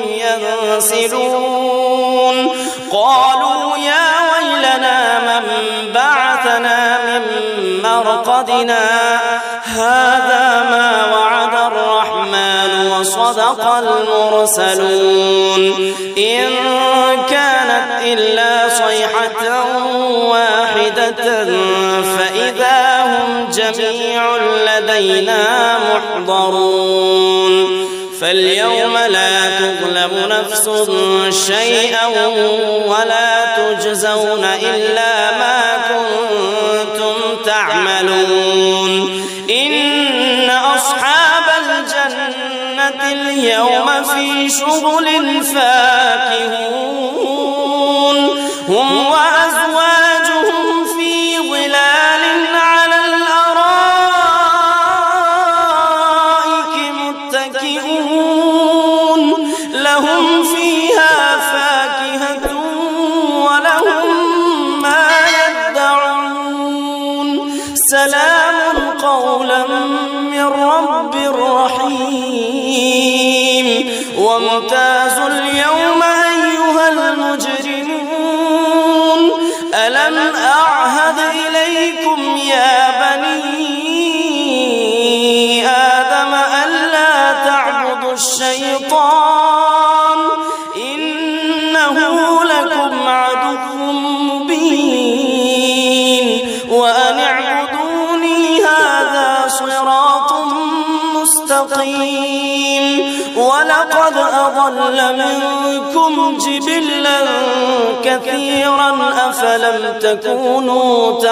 ينسلون قالوا يا ويلنا من بعثنا من مرقدنا هذا ما وعد الرحمن وصدق المرسلون إن كانت إلا صيحة واحدة فإذا هم جميع لدينا محضرون فاليوم لا تظلم نفس شيئا ولا تجزون إلا ما كنتم تعملون إن أصحاب الجنة اليوم في شغل فاكهون هم وأزواجهم في ظلال على الأرائك متكئون لهم فيها فاكهة ولهم ما يدعون سلام قولا من رب رحيم وامتازوا اليوم أيها المجرمون ألم أعهد إليكم يا بني آدم ألا تعبدوا الشيطان إنه لكم عدو مبين وأن اعبدوني هذا صراط مستقيم ولقد أضل منكم جبلا كثيرا أفلم تكونوا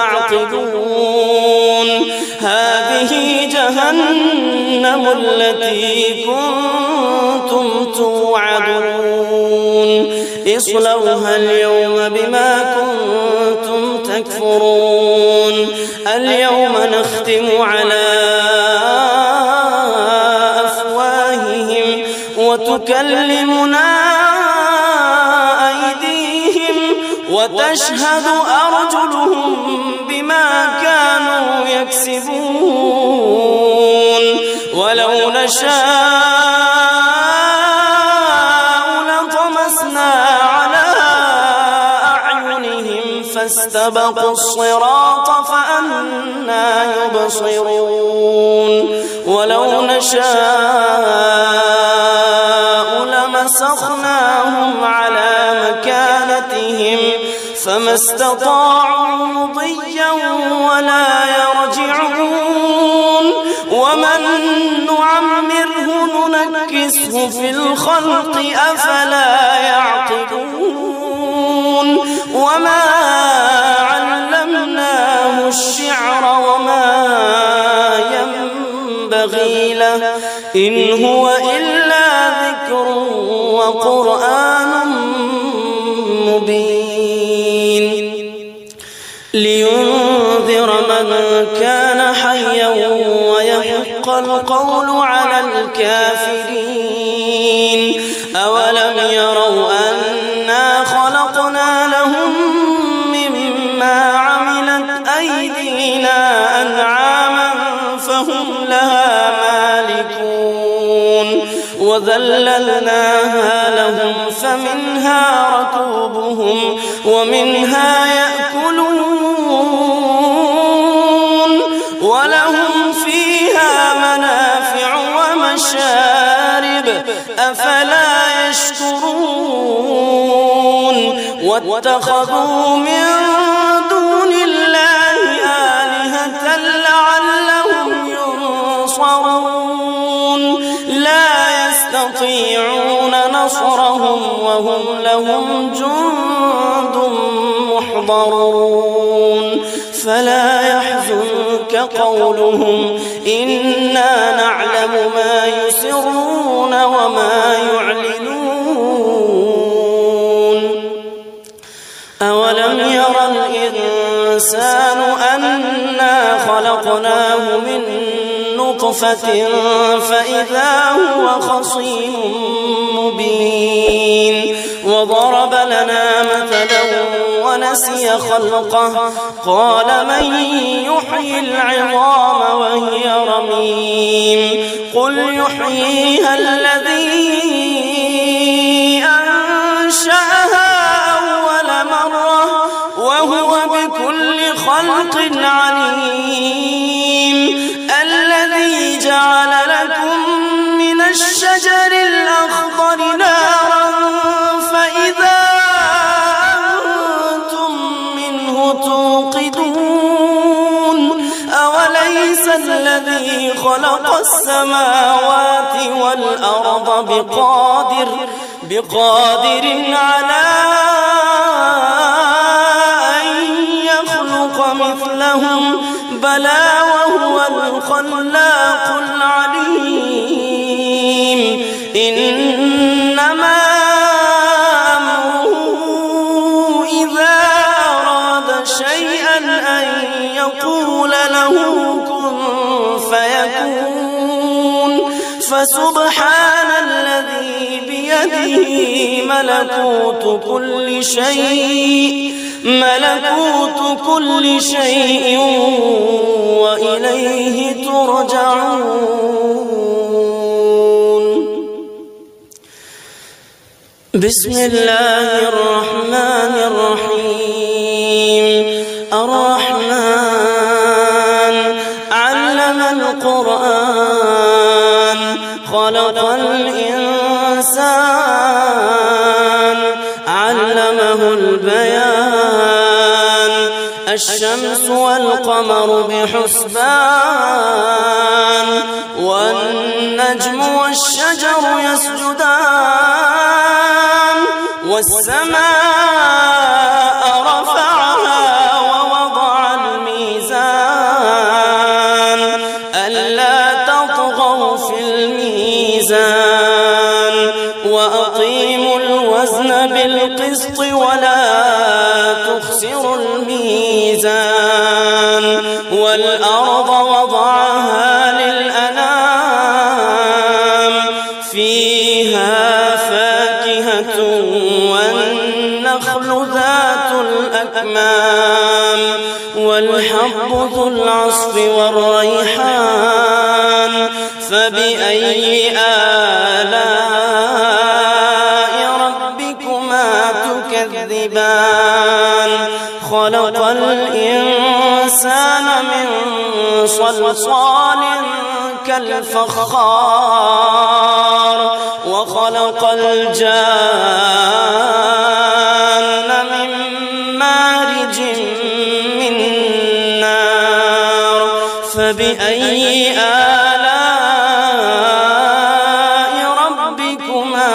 تعقلون هذه جهنم التي كنتم توعدون اصلوها اليوم بما كنتم تكفرون اليوم نختم على أفواههم وتكلمنا أيديهم وتشهد أرجلهم بما كانوا يكسبون ولو نشاء لطمسنا على أعينهم فاستبقوا الصراط فأنى يبصرون ولو نشاء لمسخناهم على مكانتهم فما استطاعوا مضيا ولا يرجعون ومن نعمره ننكسه في الخلق أفلا يعقلون وما علمناه الشعر وما ينبغي له إن هو إلا ذكر وقرآن مبين لينذر من كان حيا ويحق القول على الكافرين أولم يروا أنا خلقنا لهم مما عملت أيدينا أنعاما فهم لها مالكون وذللناها لهم فمنها ركوبهم ومنها يأكلون ولهم فيها منافع ومشارب أفلا يشكرون واتخذوا من دون الله آلهة لعلهم ينصرون لا يستطيعون نصرهم وهم لهم جند محضرون فلا يحزنك قولهم إنا نعلم ما يسرون وما يعلنون أولم ير الإنسان أنا خلقناه من نطفة فإذا هو خصيم مبين وضرب لنا مثلا ونسي خلقه قال من يحيي العظام وهي رميم قل يحييها الذي أنشأها أول مرة وهو بكل خلق عليم الذي جعل لكم من الشجر الأخضر نارا فإذا أنتم منه توقدون أوليس الذي خلق السماوات والأرض بقادر على أن يخلق مثلهم بلى وهو الخلاق العليم إنما أمره إذا أراد شيئا أن يقول له كن فيكون فسبحان الذي بيده ملكوت كل شيء وإليه ترجعون بسم الله الرحمن الرحيم الرحمن علم القرآن خلق الإنسان علمه البيان الشمس والقمر بحسبان والنجم والشجر يسجدان والسماء رفعها ووضع الميزان ألا تطغوا في الميزان وأقيموا الوزن بالقسط ولا تخسروا الميزان والأرض وضعها للأنام فيها فاكهة والنخل ذات الأكمام والحب ذو العصف والريحان فبأي آلاء ربكما تكذبان خلق الإنسان من صلصال كالفخار وخلق الجان من فبأي آلاء ربكما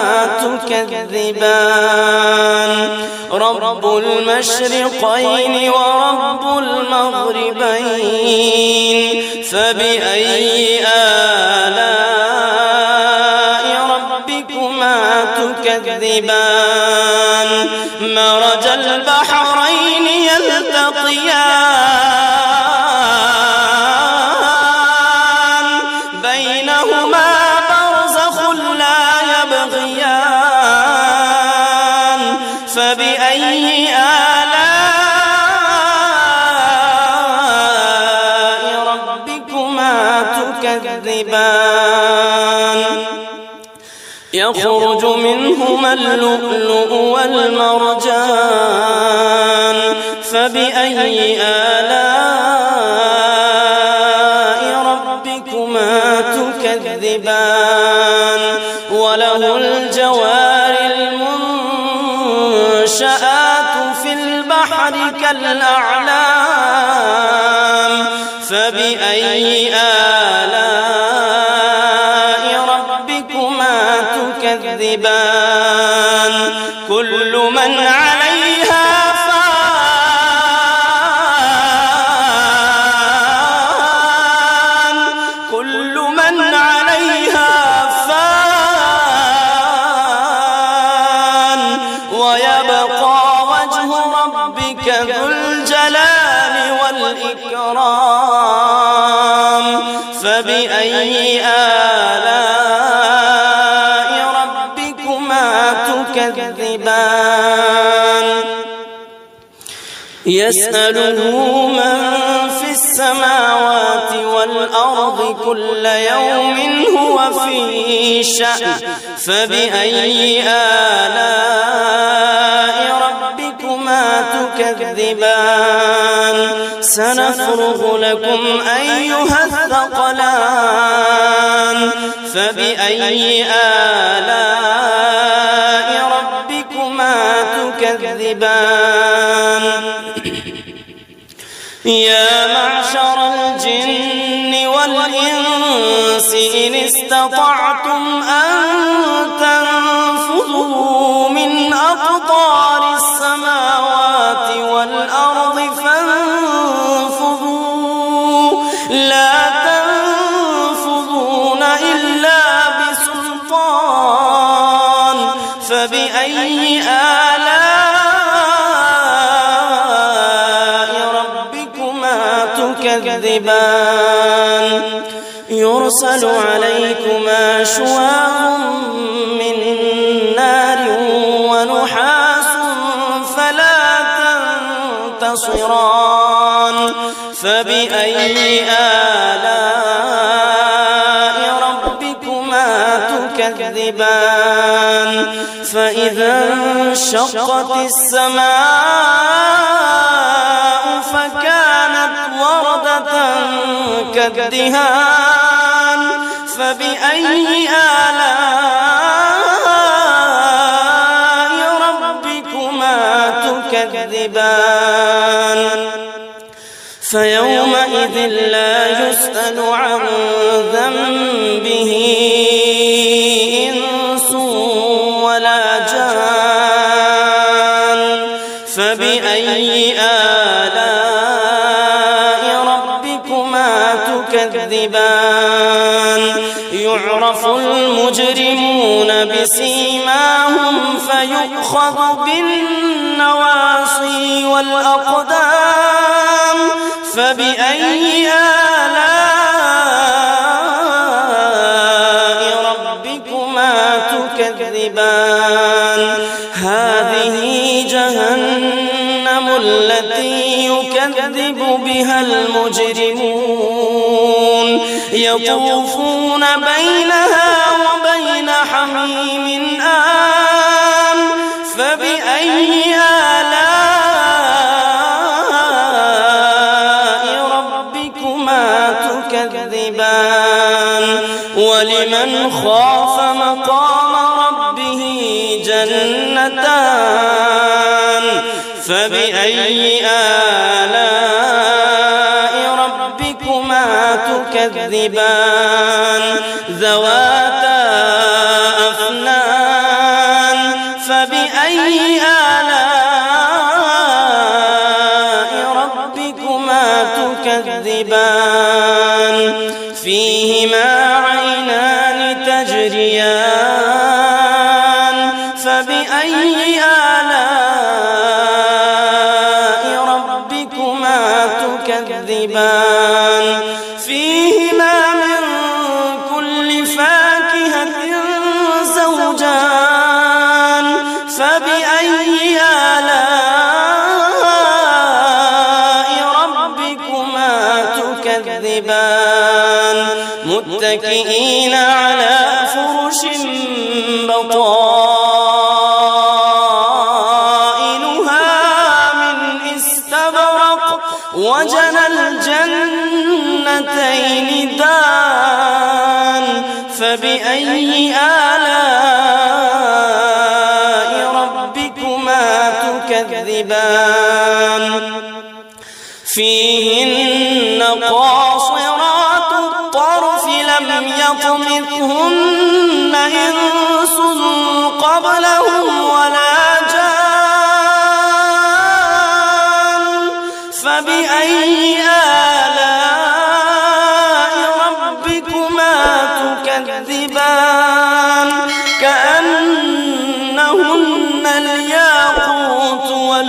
تكذبان رب المشرقين ورب المغربين فبأي آلاء ربكما تكذبان مرج البحرين يلتقيان بينهما برزخ لا يبغيان فبأي آلاء ربكما تكذبان يخرج منهما اللؤلؤ والمرجان فبأي آلاء ربكما تكذبان وله الجوار المنشآت في البحر كالأعلام فبأي آلاء ربكما تكذبان كل من عليها فان كل من عليها فان ويبقى وجه ربك ذو الجلال والإكرام فبأي آلاء ربكما تكذبان يسأله من في السماوات والأرض كل يوم هو في شأن فبأي آلاء ربكما تكذبان سنفرغ لكم أيها الثقلان فبأي آلاء ربكما تكذبان يا معشر الجن والإنس إن استطعتم أن تنفذوا من أقطار السماوات والأرض فانفذوا لا تنفذون إلا بسلطان فبأي آلاء ربكما تكذبان يرسل عليكما شواظ من نار ونحاس فلا تنتصران فبأي آلاء ربكما تكذبان فإذا انشقت السماء فكانت وردة كالدهان فبأي آلاء ربكما تكذبان فيومئذ لا يسأل عن ذنبه إنس ولا جان فبأي آلاء ربكما تكذبان يعرف المجرمون بسيماهم فيؤخذ بالنواصي والأقدام فبأي آلاء ربكما تكذبان هذه جهنم التي يكذب بها المجرمون يطوفون بينها وبين حميم آن فبأي آلاء ربكما تكذبان ولمن خاف مقام ربه جنتان فبأي آلاء ربكما تكذبان ذواتا أفنان فبأي آلاء ربكما تكذبان فيهما عينان تجريان فبأي آلاء ربكما تكذبان فيهما من كل فاكهة زوجان فبأي آلاء ربكما تكذبان متكئين على فرش بطائنها من استبرق وجنى الجنتين دان فبأي آلاء ربكما تكذبان فيهن قاصرات الطرف لم يطمثهن إنس قبلهم ولا جان فبأي آلاء ربكما تكذبان كأنهن الياقوت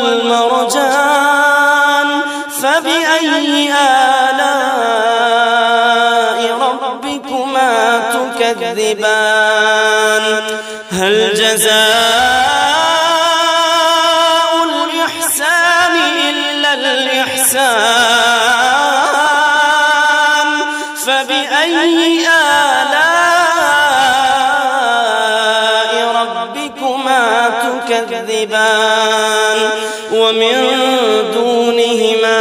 والمرجان فبأي آلاء ربكما تكذبان هل جزاء الإحسان إلا الإحسان فبأي آلاء ربكما تكذبان ومن دونهما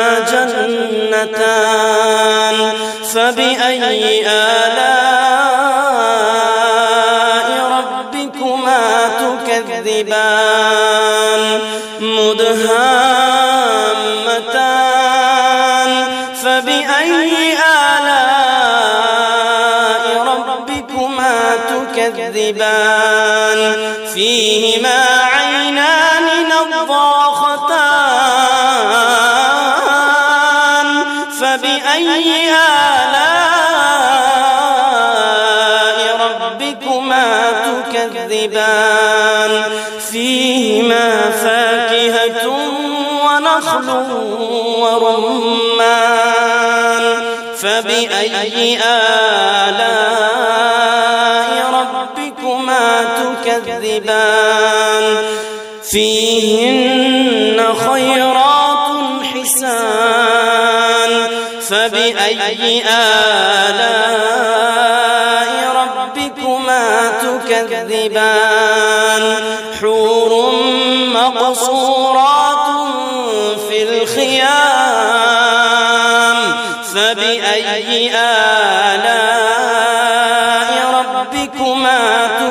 جنتان فبأي آلاء ربكما تكذبان مدهامتان فبأي آلاء ربكما تكذبان فيهما عينان نضاختان فبأي آلاء ربكما تكذبان فيهما فاكهة ونخل ورمان فبأي آلاء ربكما تكذبان فيهن خيرات حسان فبأي آلاء ربكما تكذبان حور مقصورات في الخيام فبأي آلاء ربكما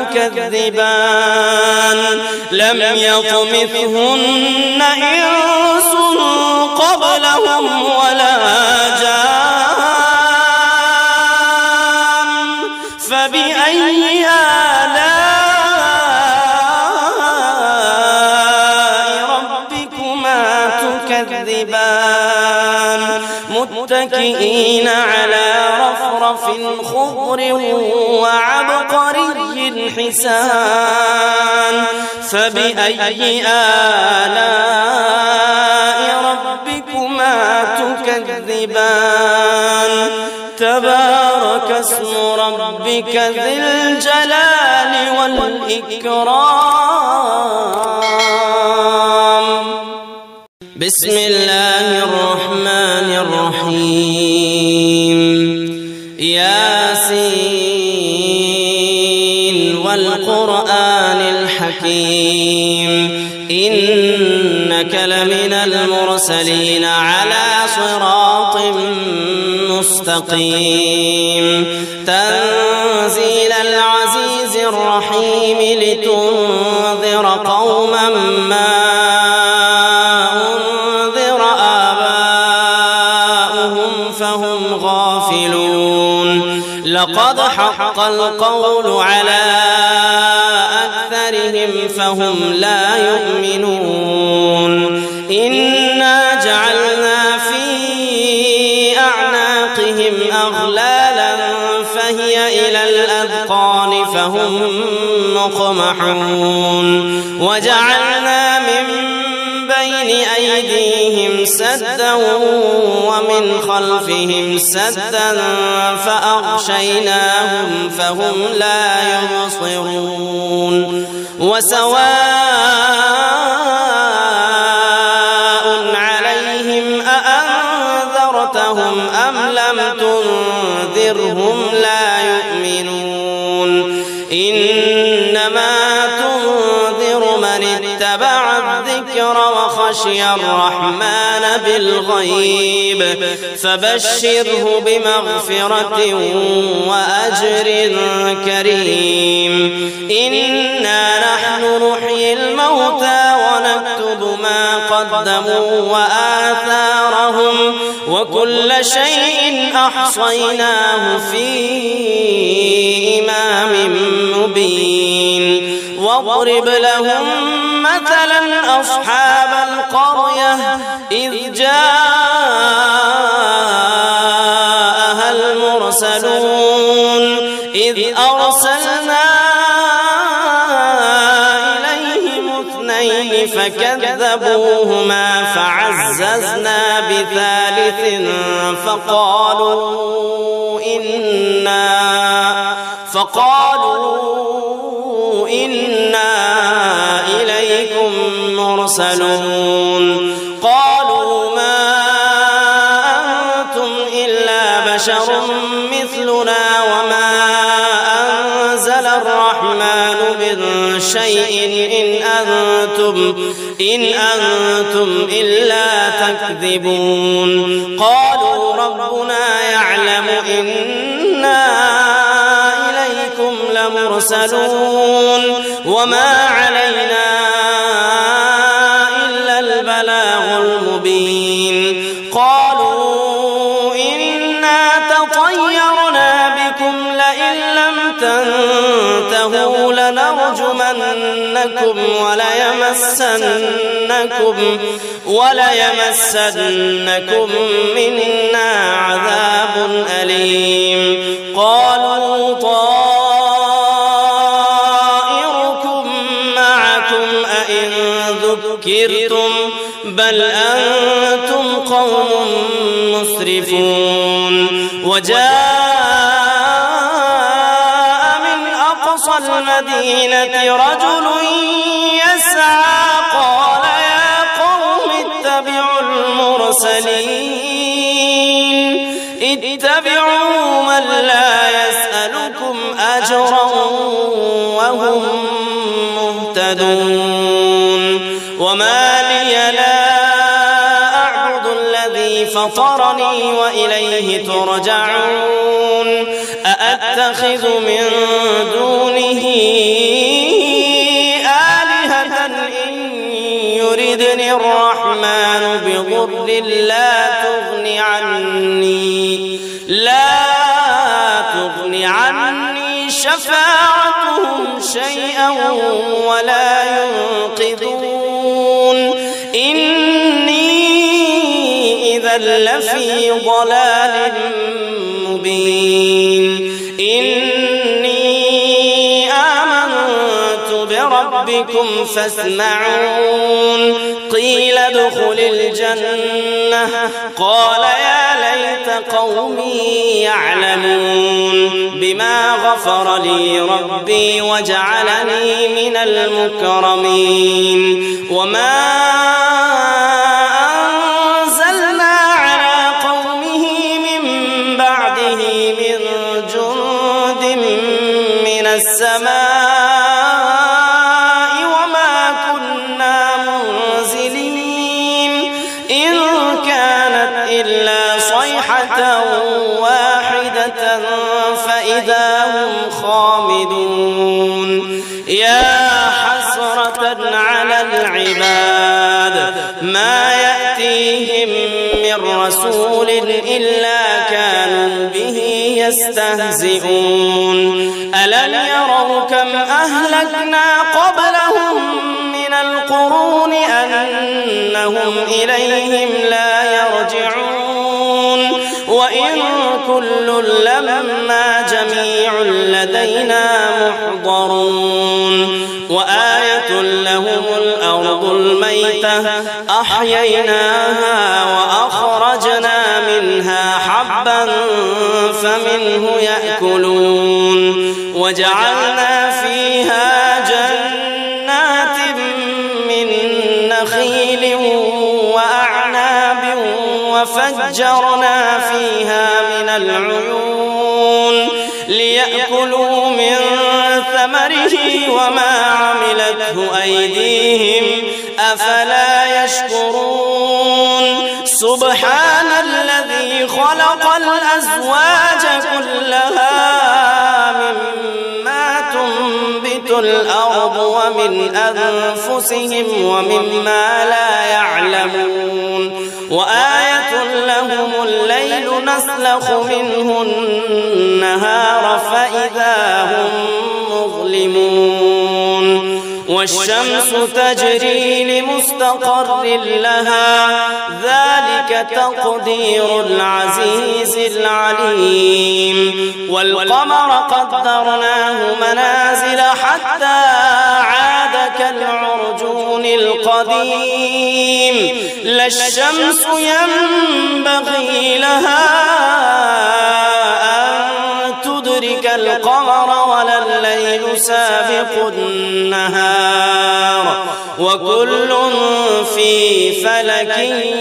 تكذبان لم يطمثهن إنس قبلهم ولا جان فبأي آلاء ربكما تكذبان متكئين على رفرف خضر وعبقري حسان فبأي آلاء ربكما تكذبان تبارك اسم ربك ذي الجلال والإكرام بسم الله الرحمن الرحيم ياسين والقرآن الحكيم إنك لمن المرسلين على صراط مستقيم تنزيل العزيز الرحيم لتنذر قوما ما أنذر آباؤهم فهم غافلون لقد حق القول على أكثرهم فهم لا يؤمنون إنا جعلنا في أعناقهم أغلالا فهي إلى الأذقان فهم مقمحون وجعلنا من بين أيديهم سدا ومن خلفهم سدا فأغشيناهم فهم لا يبصرون وسواء عليهم أأنذرتهم أم لم تنذرهم لا يؤمنون إنما تنذر من اتبع الذكر وخشي الرحمن بالغيب فبشره بمغفرة وأجر كريم إنا نحن نحيي الموتى ونكتب ما قدموا وآثارهم وكل شيء أحصيناه في إمام مبين واضرب لهم مثلا أصحاب القرية إذ جاءها المرسلون إذ أرسلنا إليهم اثنين فكذبوهما فعززنا بثالث فقالوا إنا إليكم مرسلون قالوا ما أنتم إلا بشر مثلنا وما أنزل الرحمن من شيء إن أنتم إلا تكذبون قالوا ربنا يعلم إنا إليكم لمرسلون وما علينا إلا البلاغ المبين قالوا إنا تطيرنا بكم لئن لم تنتهوا لنرجمنكم وليمسنكم منا عذاب أليم قالوا طائركم معكم أئن ذكرتم بل أنتم قوم مسرفون وجاء من أقصى المدينة رجل يسعى قال يا قوم اتبعوا المرسلين اتبعوا من لا يسألكم أجرا وهم مهتدون وما لي لا أعبد الذي فطرني وإليه ترجعون أأتخذ من دونه آلهة إن يردني الرحمن بضر لا تغني عني شفاعتهم شيئا ولا ينقذون إني إذا لفي ضلال مبين إني آمنت بربكم فاسمعون قيل ادخل الجنة قال يا ليت قومي يعلمون بما غفر لي ربي وجعلني من المكرمين وما أنزلنا على قومه من بعده من جند من السماء وما كنا منزلين إن كانت إلا صيحة واحدة فإذا هم خامدون يا حسرة على العباد وما يأتيهم من رسول إلا كانوا به يستهزئون ألم يروا كم أهلكنا قبلهم من القرون أنهم إليهم لا يرجعون وإن كل لما جميع لدينا محضرون وآية لهم الأرض الميتة أحييناها وأخرجنا منها حبا فمنه يأكلون وجعلنا فيها جنات من نخيل وأعناب وفجرنا فيها من العيون ليأكلوا من ثمره وما عملته أيديهم أفلا يشكرون سبحان الذي خلق الأزواج كلها مما تنبت الأرض ومن أنفسهم ومما لا يعلمون وآية لهم الليل نسلخ منه النهار فإذا هم مظلمون والشمس تجري لمستقر لها ذلك تقدير العزيز العليم والقمر قدرناه منازل حتى عاد كالعرجون القديم لا الشمس ينبغي لها أن تدرك القمر ولا الليل سابق النهار وكل في فلك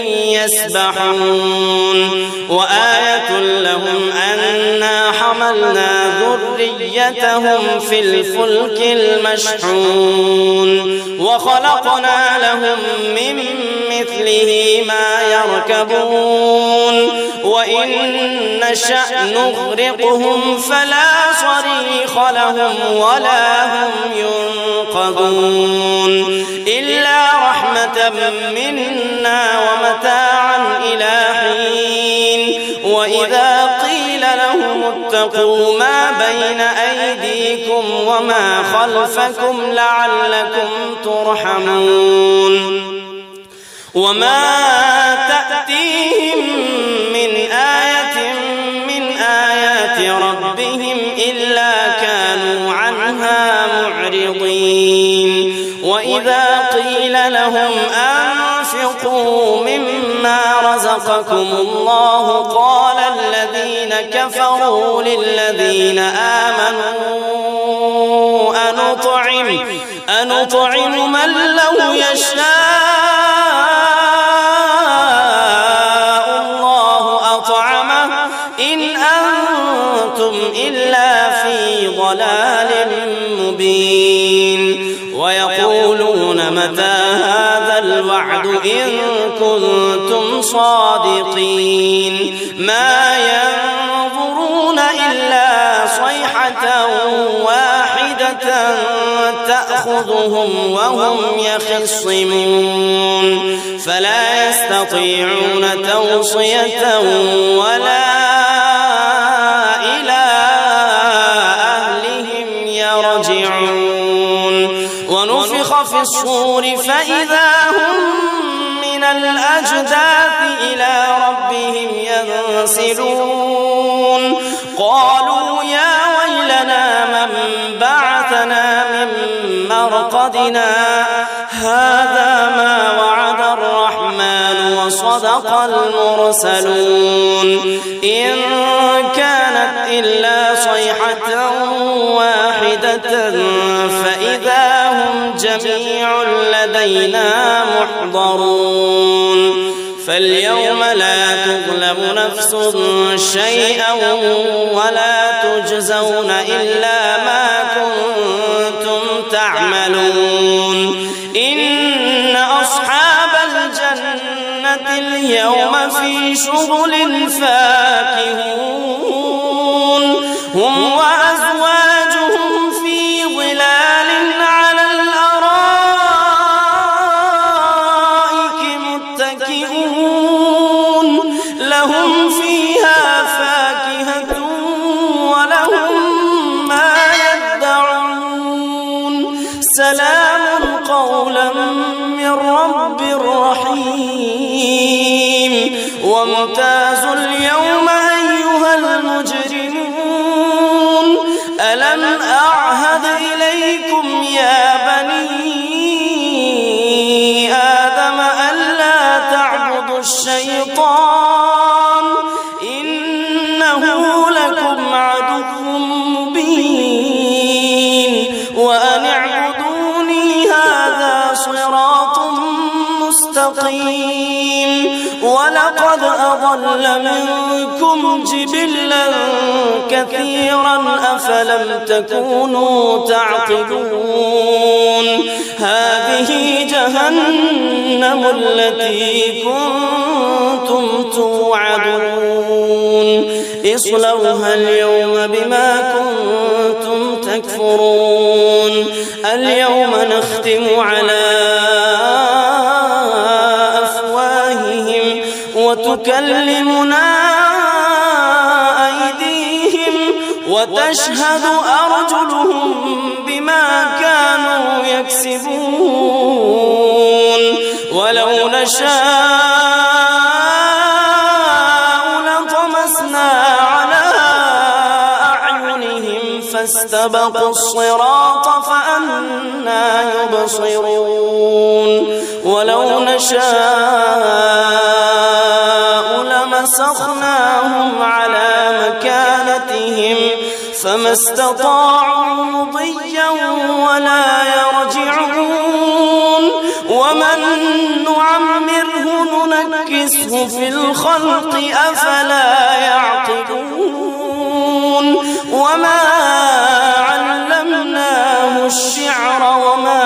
يسبحون وآية لهم أنا حملنا ذريتهم في الفلك المشحون وخلقنا لهم من مثله ما يركبون وإن نشأ نغرقهم فلا صريخ لهم ولا هم ينقذون إلا رحمة منا ومتاعا إلى حين وإذا قيل لهم اتقوا ما بين أيديكم وما خلفكم لعلكم ترحمون وما تأتيهم من آية من آيات ربهم إلا كانوا عنها معرضين وإذا قيل لهم أنفقوا مما رزقكم الله قال الذين كفروا للذين آمنوا أنطعم من لو يشاء الله أطعمه إن أنتم إلا في ضلال مبين ويقولون متى هذا الوعد إن كنتم صادقين ما ينظرون إلا صيحة واحدة تأخذهم وهم يخصمون فلا يستطيعون توصية ولا إلى أهلهم يرجعون ونفخ في الصور فإذا هم من الأجداث إلى ربهم ينسلون قالوا يا ويلنا من بعثنا من مرقدنا هذا ما وعد الرحمن وصدق المرسلون إن كانت إلا صيحة واحدة فإذا هم جميع لدينا محضرون فاليوم لا تظلم نفس شيئا ولا تجزون إلا ما كنتم تعملون إن أصحاب الجنة اليوم في شغل فاكهون هم وأزواجهم في ظلال على الأرائك لهم فيها فاكهة ولهم ما يدعون سلام قولا من رب رحيم وامتازوا اليوم أيها المجرمون ألم أعهد إليكم يا بني آدم ألا تعبدوا الشيطان إنه لكم عدو مبين وأن اعبدوني هذا صراط مستقيم ولقد أضل منكم جبلا كثيرا أفلم تكونوا تعقلون هذه جهنم التي كنتم توعدون اصلوها اليوم بما كنتم تكفرون اليوم نختم على أفواههم وتكلمنا أيديهم وتشهد أرجلهم بما كانوا يكسبون ولو نشاء لطمسنا على أعينهم فاستبقوا الصراط فأنى يبصرون ولو نشاء لمسخناهم على مكانتهم فما استطاعوا مضيا ولا يرجعون ومن نعمره ننكسه في الخلق أفلا يعقلون وما علمناه الشعر وما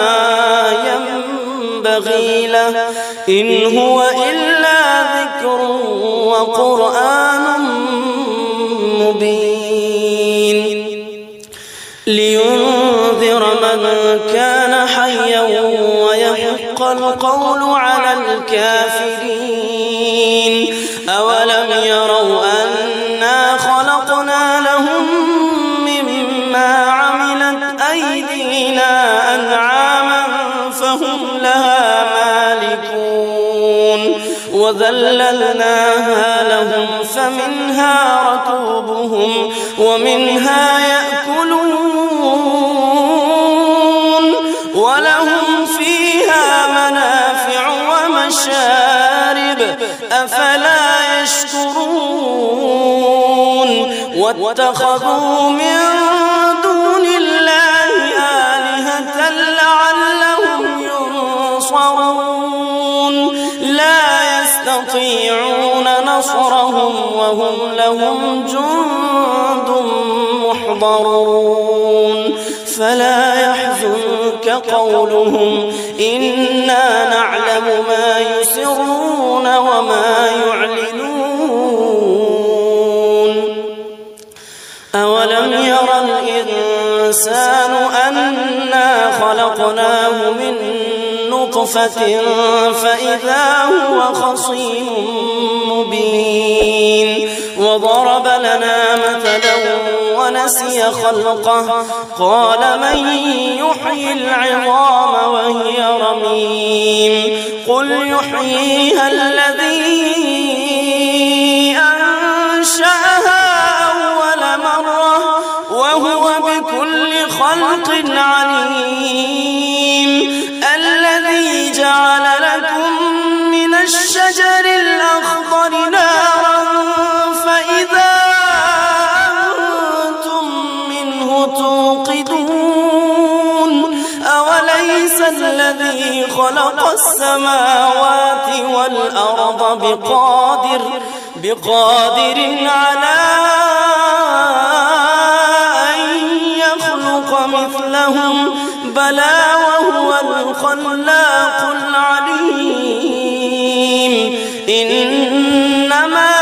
ينبغي له إن هو إلا ذكر وقرآن مبين لينذر من كان حيا ويحق القول على الكافرين أولم يروا أنا خلقنا لهم مما عملت أيدينا أنعاما فهم لها مالكون وذللناها لهم فمنها ركوبهم ومنها يأكلون ولهم فيها منافع ومشارب أفلا يشكرون واتخذوا من دون الله آلهة لعلهم ينصرون لا يستطيعون نصرهم وهم لهم جند محضرون فلا يحزنك قولهم إنا نعلم ما يسرون وما يعلنون أولم ير الإنسان أنا خلقناه من نطفة فإذا هو خصيم مبين وضرب لنا مثلا ونسي خلقه قال من يحيي العظام وهي رميم قل يحييها الذي أنشأها أول مرة وهو بكل خلق عليم الذي جعل لكم من الشجر الأخضر نارا فإذا أنتم منه توقدون أوليس الذي خلق السماوات والأرض بقادر على أن يخلق مثلهم بلى وهو الخلاق العليم إنما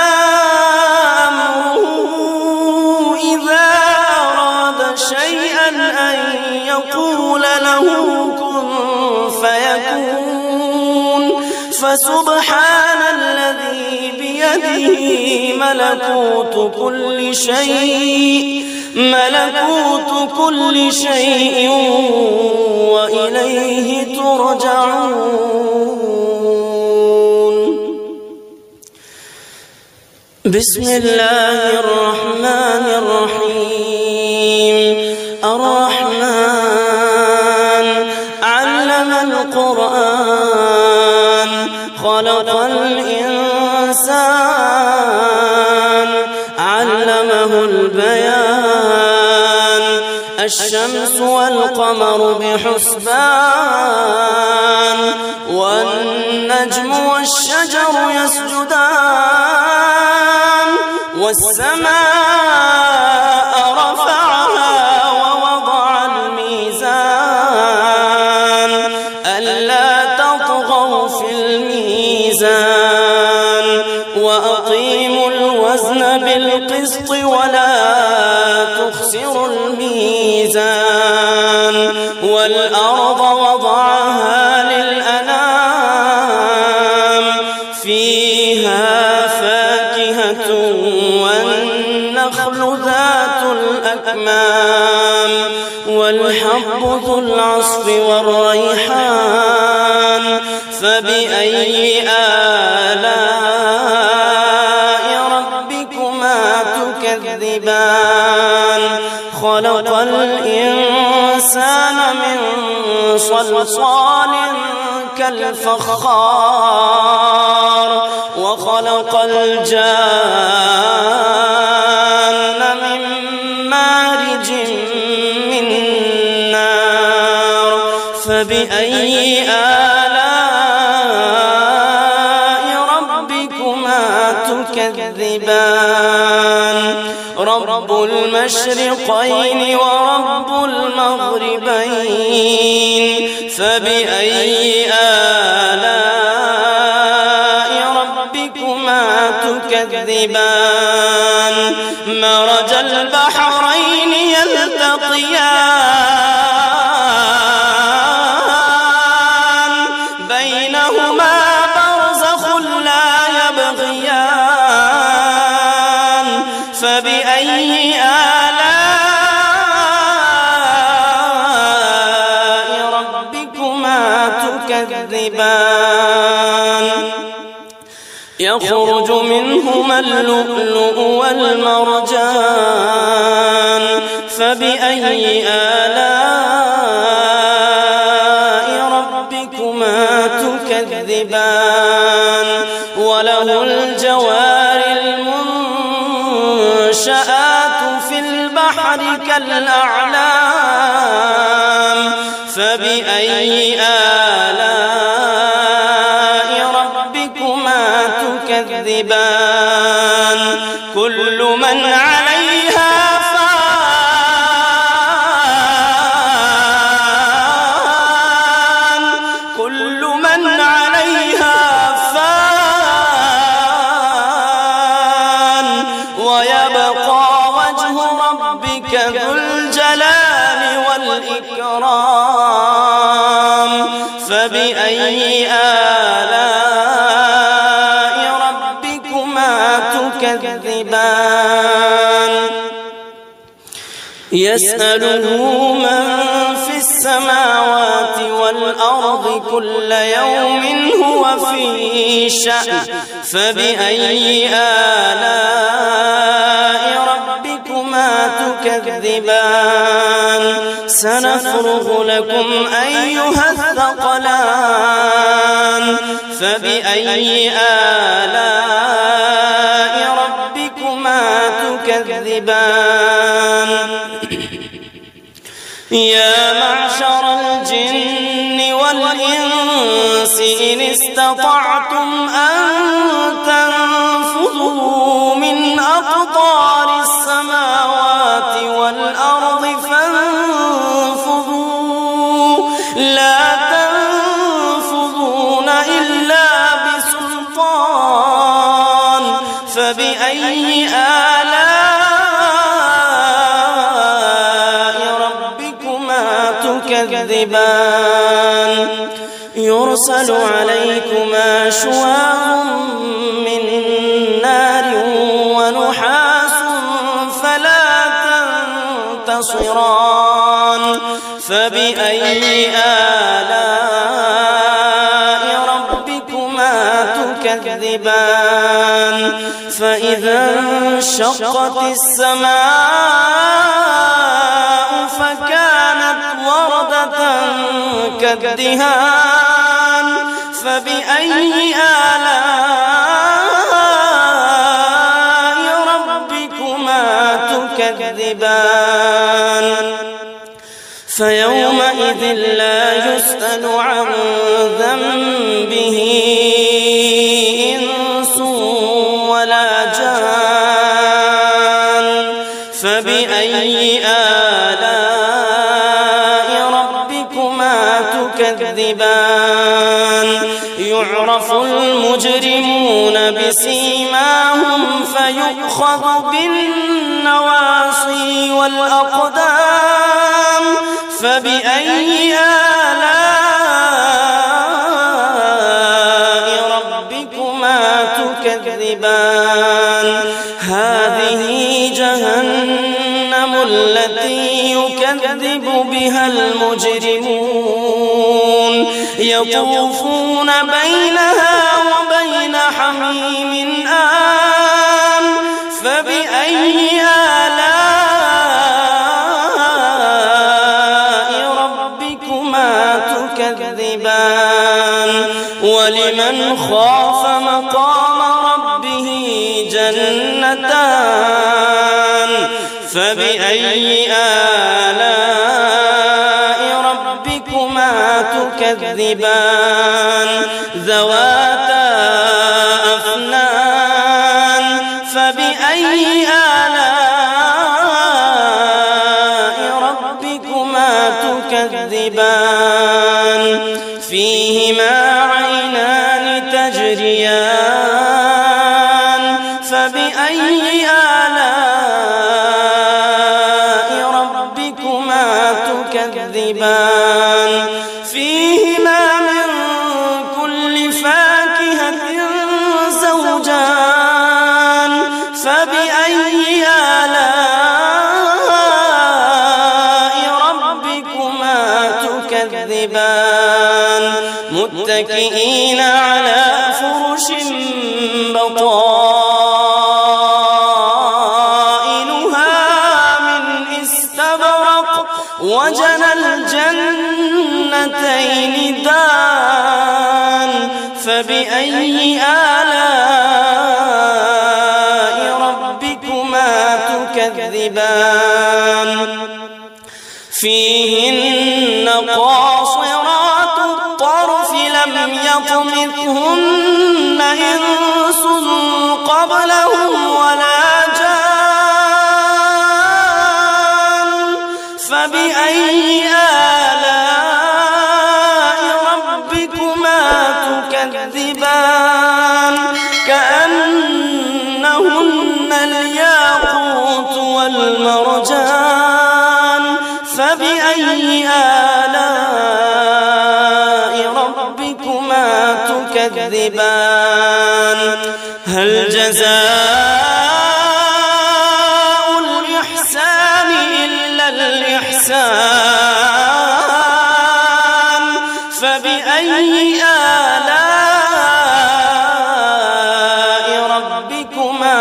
أمره إذا أراد شيئا أن يقول له كن فيكون فسبحان الذي بيده بيده ملكوت كل شيء وإليه ترجعون. بسم الله الرحمن الرحيم. الرحمن علم القرآن خلق الإنسان علمه البيان الشمس والقمر بحسبان والنجم والشجر يسجدان والسماء رفعها ووضع الميزان ألا تطغوا في الميزان وأقيموا الوزن بالقسط ولا تخسروا الميزان والأرض وضعها للأنام فيها فاكهة والنخل ذات الأكمام والحب ذو العصف والريحان فبأي آلاء ربكما تكذبان خلق الإنسان من صلصال كالفخار وخلق الجان من مارج من نار فبأي آلاء ربكما تكذبان رب المشرقين ورب المغربين فبأي آلاء ربكما تكذبان مرج البحرين يلتقيان بينهما برزخ لا يبغيان فبأي آلاء ربكما تكذبان يخرج منهما اللؤلؤ والمرجان فبأي آلاء ربكما تكذبان وله الجوار المنشآت في البحر كالأعلام فبأي آلاء ربكما تكذبان كل من عليها فان كل من عليها فان ويبقى وجه ربك ذو الجلال والإكرام فبأي آلاء ربكما تكذبان يسأله من في السماوات والأرض كل يوم هو في شأن فبأي آلاء ربكما تكذبان سنفرغ لكم أيها الثقلان فبأي آلاء ربكما تكذبان يا معشر الجن والإنس إن استطعتم أن تنفذوا من أقطار السماوات والأرض فانفذوا لا تنفذون إلا بسلطان فبأي آلاء ربكما تكذبان يرسل عليكما شواظ من يبصران فبأي آلاء ربكما تكذبان فإذا انشقت السماء فكانت وردة كالدهان فبأي آلاء ربكما تكذبان فيومئذ لا يسأل عن ذنبه إنس ولا جان فبأي آلاء ربكما تكذبان يعرف المجرمون بسيماهم فيؤخذ بالنواصي والأقدام فبأي آلاء ربكما تكذبان هذه جهنم التي يكذب بها المجرمون يطوفون بينها وبين حميم آن فبأي آلاء ربكما تكذبان ولمن خاف مقام ربه جنتان فبأي آلاء ربكما تكذبان ذواتا أفنان فبأي آلاء ربكما تكذبان فيهما عينان تجريان فبأي آلاء ربكما تكذبان فيهما من كل فاكهة زوجان فبأي آلاء ربكما تكذبان متكئين على فرش بطائنها من استبرق وجنى الجنتين دان فبأي آلاء ربكما تكذبان فيهن قاصرات الطرف لم يطمثهن إنس قبلهم ولا جان فبأي آلاء ربكما تكذبان كأنهن الياقوت والمرجان فبأي آلاء ربكما تكذبان هل جزاء الإحسان إلا الإحسان فبأي آلاء ربكما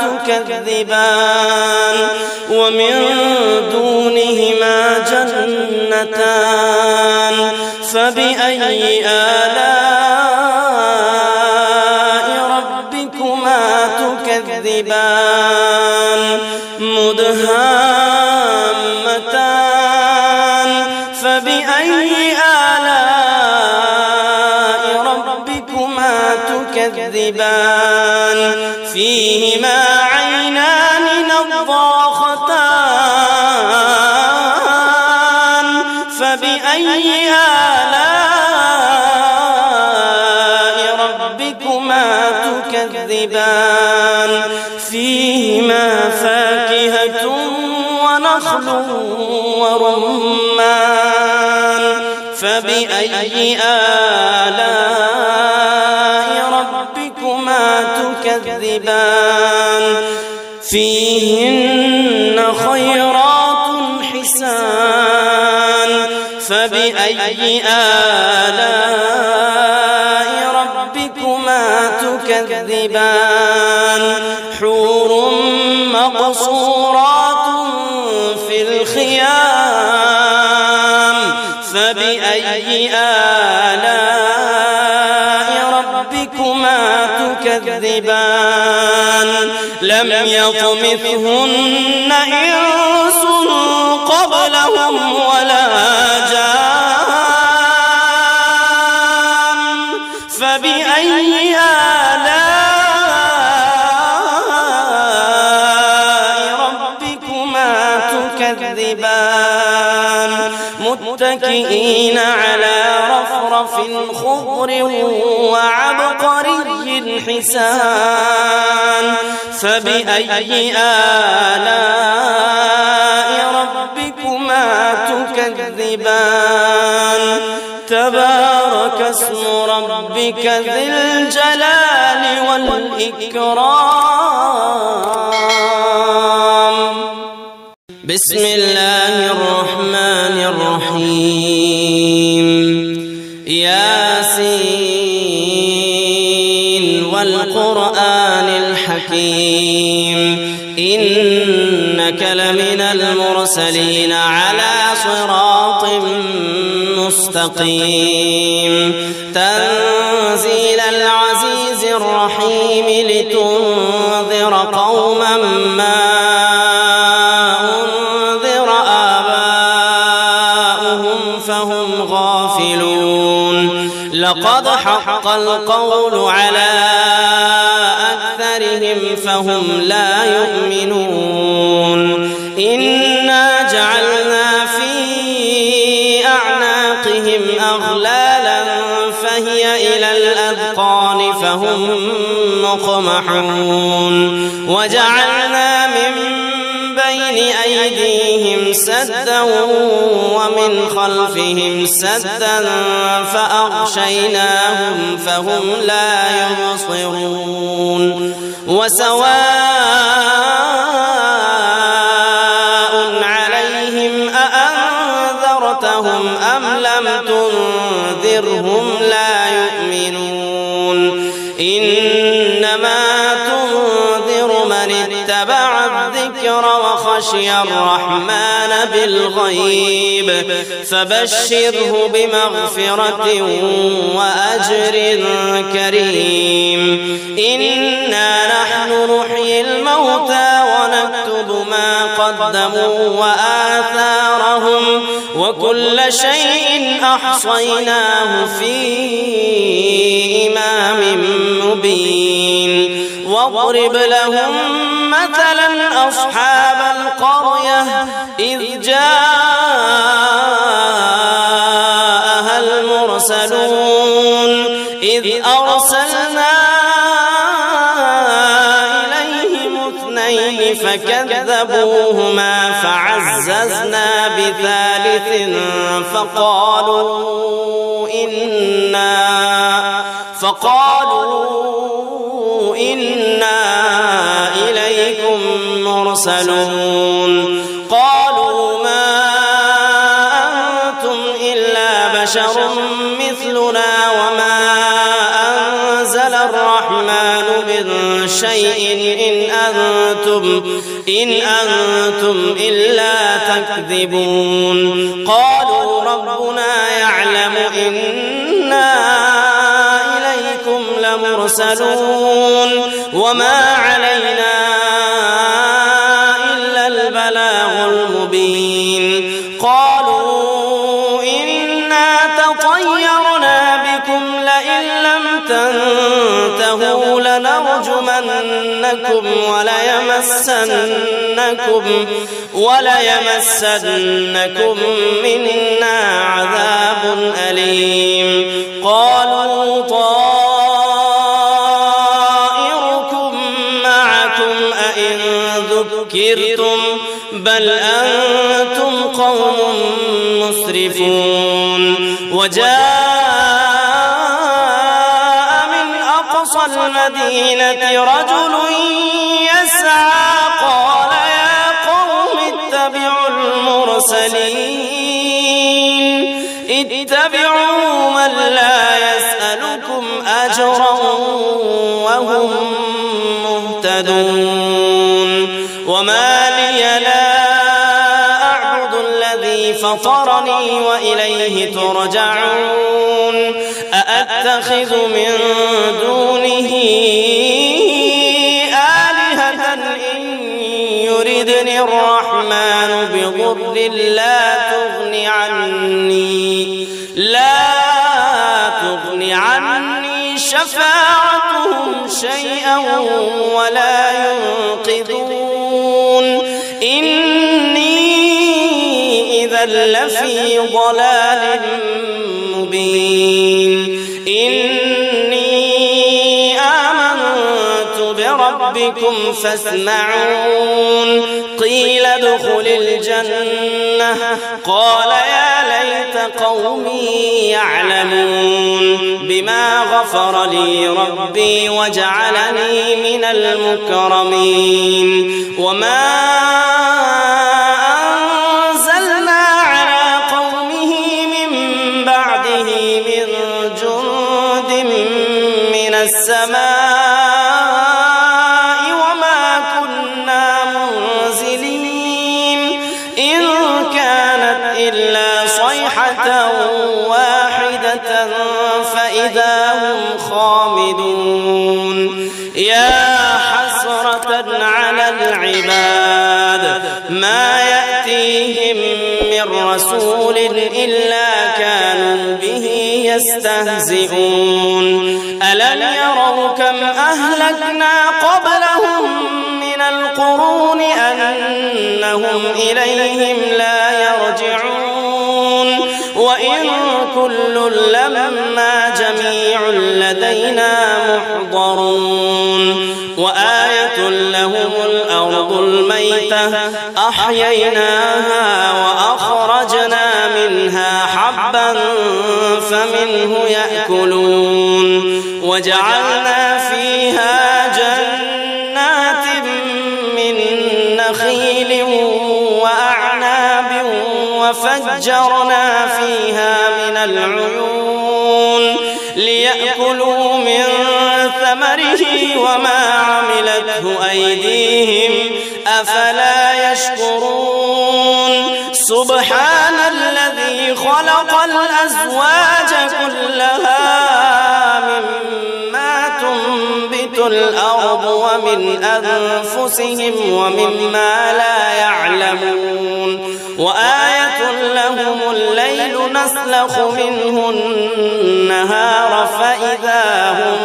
تكذبان ومن دونهما جنتان فبأي آلاء ربكما تكذبان مدهامتان فبأي آلاء ربكما تكذبان فيهما عينان نضاختان فبأي آلاء ربكما تكذبان فيهما فاكهة ونخل ورمان فبأي آلاء ربكما تكذبان فيهن خيرات حسان فبأي آلاء ربكما تكذبان حور مقصورات في الخيام فبأي آلاء ربكما تكذبان لم يطمثهن إنس قبلهم ولا جان فبأي آلاء ربكما تكذبان متكئين على رفرف خضر وعبقري حسان فبأي آلاء ربكما تكذبان تبارك اسم ربك ذي الجلال والإكرام بسم الله الرحمن الرحيم ياسين والقرآن الحكيم إنك لمن المرسلين على صراط مستقيم تنزيل العزيز الرحيم لتنذر قوما ما أنذر آباؤهم فهم غافلون لقد حق القول على أكثرهم فهم لا يؤمنون إنا جعلنا في أعناقهم أغلالا فهي إلى الأذقان فهم مقمحون وجعلنا من بين أيديهم سدا ومن خلفهم سدا فأغشيناهم فهم لا يبصرون وسواء عليهم أأنذرتهم أم لم تنذرهم لا يؤمنون إنما تنذر من اتبع الذكر وخشي الرحمن بالغيب فبشره بمغفرة وأجر كريم إنا نحن نحيي الموتى ونكتب ما قدموا وآثارهم وكل شيء أحصيناه في إمام مبين واضرب لهم مثلا أصحاب القرية إذ جاءها المرسلون إذ أرسلنا إليهم اثنين فكذبوهما فعززنا بثالث فقالوا إنا إليكم مرسلون قالوا ما أنتم إلا بشر مثلنا وما أنزل الرحمن من شيء إن أنتم إلا تكذبون قالوا ربنا يعلم إنا إليكم لمرسلون وما علينا إلا البلاغ المبين قالوا إنا تطيرنا بكم لئن لم تنتهوا لنرجمنكم وليمسنكم منا عذاب أليم قالوا طائركم معكم أئن ذكرتم بل أنتم قوم مسرفون وجاء من أقصى المدينة رجل يسعى قال يا قوم اتبعوا المرسلين اتبعوا من لا يسألكم أجرا وهم مهتدون وما لي لا أعبد الذي فطرني وإليه ترجعون أأتخذ من دونه آلهة إن يردني الرحمن بضر لا تغني عني شفاعتهم شيئا ولا ينقذون إني إذا لفي ضلال مبين إني آمنت بربكم فاسمعون قيل ادخل الجنة قال يا ليت قومي يعلمون بما غفر لي ربي وجعلني من المكرمين وما أنزلنا على قومه من بعده من جند من السماء وما كنا منزلين إن كانت إلا صيحة واحدة فإذا هم خامدون يا حسرة على العباد ما يأتيهم من رسول إلا كانوا به يستهزئون ألم يروا كم أهلكنا قبلهم من القرون أنهم إليهم لا يرجعون وإن كل لما جميع لدينا محضرون وآية لهم الأرض الميتة أحييناها وأخرجنا منها حبا فمنه يأكلون وجعلنا فيها جنات من نخيل وأعناب وفجرنا فيها من العيون ليأكلوا من ثمره وما عملته أيديهم أفلا يشكرون سبحان الذي خلق الأزواج كلها مما تنبت الأرض ومن أنفسهم ومما لا يعلمون وآية لهم الليل نسلخ منه النهار فإذا هم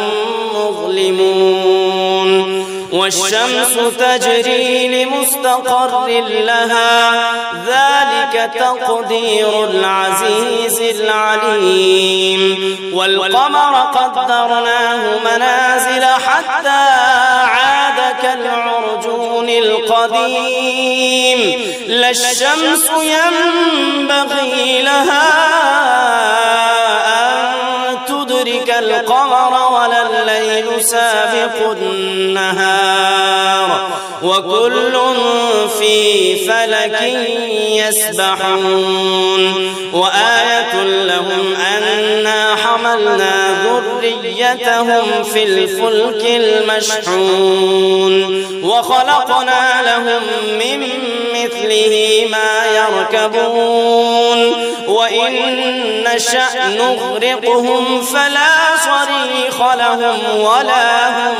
مظلمون والشمس تجري لمستقر لها ذلك تقدير العزيز العليم والقمر قدرناه منازل حتى عاد كالعرجون القديم لا الشمس ينبغي لها أن تدرك القمر ولا الليل سابق النهار وكل في فلك يسبحون وآية لهم أنا حملنا ذريتهم في الفلك المشحون وخلقنا لهم من مثله ما يركبون وإن نشأ نغرقهم فلا صريخ لهم ولا هم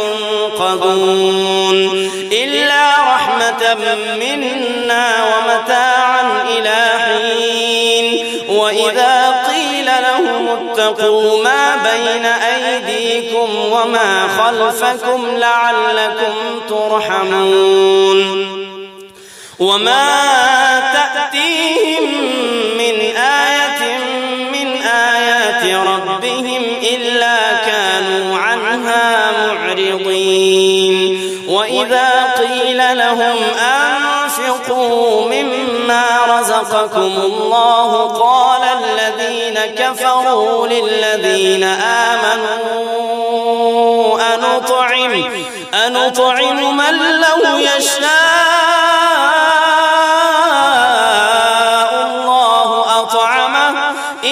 ينقذون إلا رحمة منا ومتاعا إلى حين وإذا قيل لهم اتقوا ما بين أيديكم وما خلفكم لعلكم ترحمون وما تأتيهم من آية من آيات ربهم إلا كانوا عنها معرضين وإذا قيل لهم أنفقوا مما رزقكم الله قال الذين كفروا للذين آمنوا أنطعم من لو يشاء الله أطعمه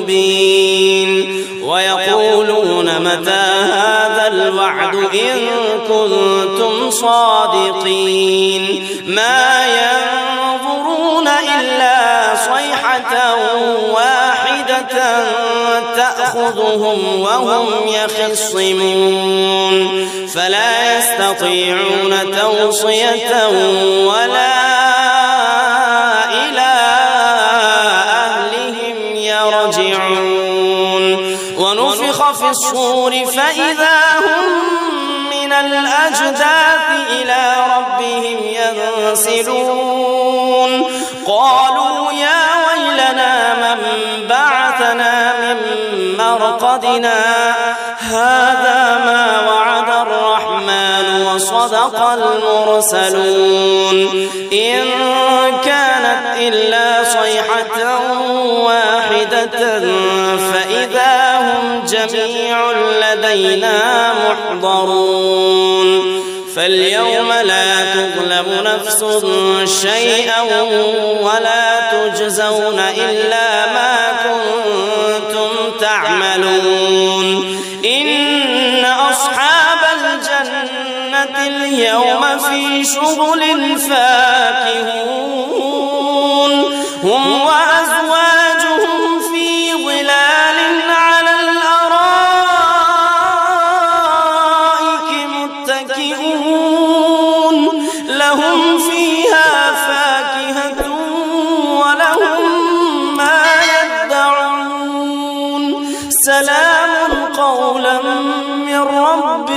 مبين ويقولون متى هذا الوعد إن كنتم صادقين ما ينظرون إلا صيحة واحدة تأخذهم وهم يخصمون فلا يستطيعون توصية ولا إلى أهلهم يرجعون ونفخ في الصور فإذا هم من الأجداث إلى ربهم ينسلون قالوا يا ويلنا من بعثنا من مرقدنا هذا ما وعد الرحمن وصدق المرسلون إن كانت إلا صيحة واحدة فإذا هم جميع لدينا محضرون فاليوم لا تظلم نفس شيئا ولا تجزون إلا ما كنتم تعملون إن أصحاب الجنة اليوم في شغل فاكهون هم وأزواجهم في ظلال على الأرائك متكئون لهم فيها فاكهة ولهم ما يدعون سلام قولا من رب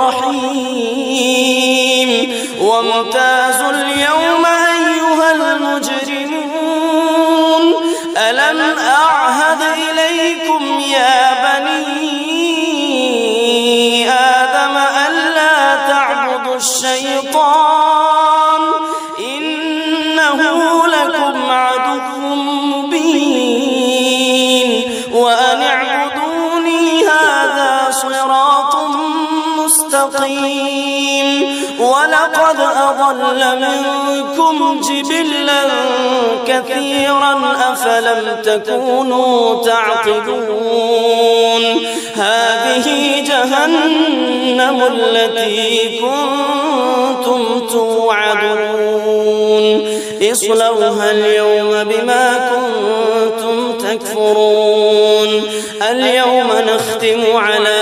رحيم وامتازوا اليوم أيها المجرمون ألم أعهد إليكم يا بني آدم ألا تعبدوا الشيطان إنه لكم عدو مبين وأن اعبدوني هذا صراط مستقيم ولقد أضل منكم جبلا كثيرا أفلم تكونوا تعقلون هذه جهنم التي كنتم توعدون اصلوها اليوم بما كنتم تكفرون اليوم نختم على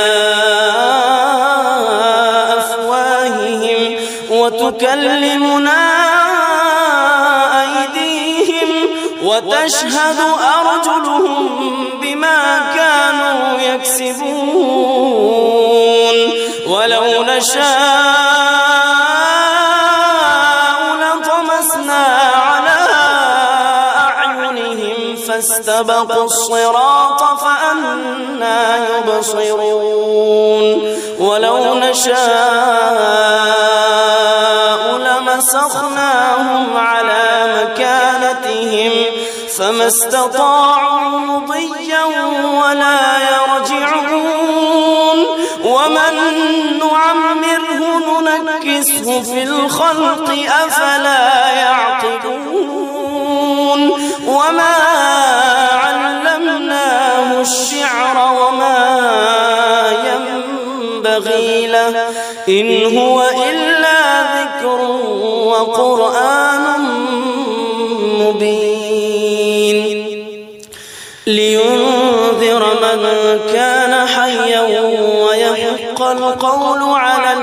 أفواههم وتكلمنا أيديهم وتشهد أرجلهم بما كانوا يكسبون ولو نشاء لطمسنا على أعينهم فاستبقوا الصراط فأنى يبصرون ولو نشاء لمسخناهم على مكانتهم فما استطاعوا مضيا ولا يرجعون ومن نعمره ننكسه في الخلق أفلا يعقلون وما علمناه الشعر وما ينبغي له إن هو إلا ذكر وقرآن مبين لينذر من كان حيا ويحق القول على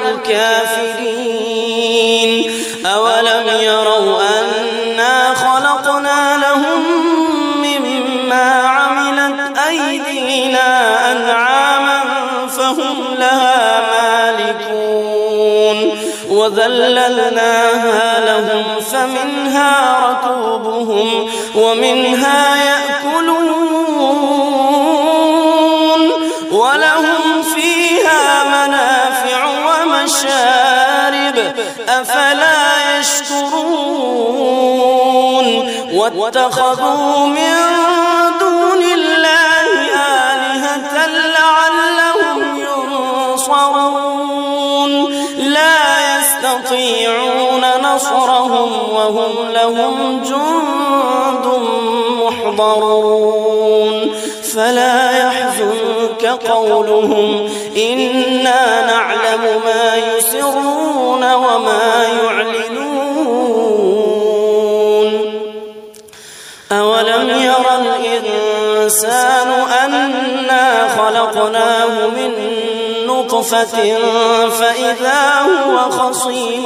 الكافرين أولم يروا أنا خلقنا لهم مما عملت أيدينا أنعاما فهم لها مالكون وذللناها لهم فمنها ركوبهم ومنها يأكلون ولهم فيها منافع ومشارب أفلا يشكرون واتخذوا من دون الله آلهة لعلهم ينصرون لا يستطيعون نصرهم وهم لهم جند محضرون فلا يحزنك قولهم إنا نعلم ما يسرون وما يعلنون أولم ير الإنسان أنا خلقناه من نطفة فإذا هو خصيم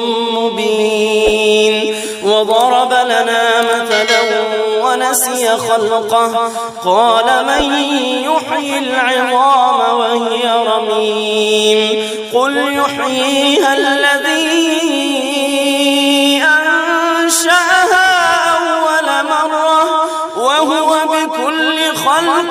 مبين وضرب لنا مثلا ونسي خلقه قال من يحيي العظام وهي رميم قل يحييها الذي أنشأها أول مرة وهو بكل خلق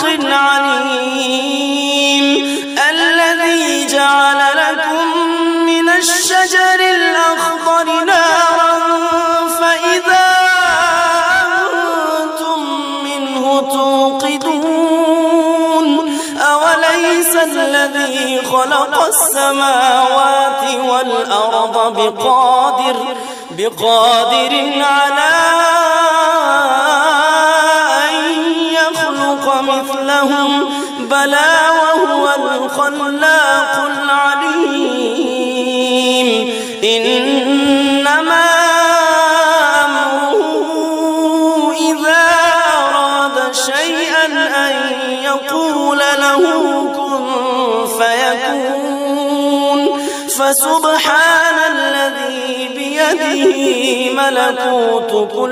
عليم الذي جعل لكم من الشجر الأخضر نارا فإذا أنتم منه توقدون أوليس الذي خلق السماوات والأرض بقادر على أن يخلق مثلهم بلى وهو الخلاق العليم إنما أمره إذا أراد شيئا أن يقول له كن فيكون فسبحان الذي بيده ملكوت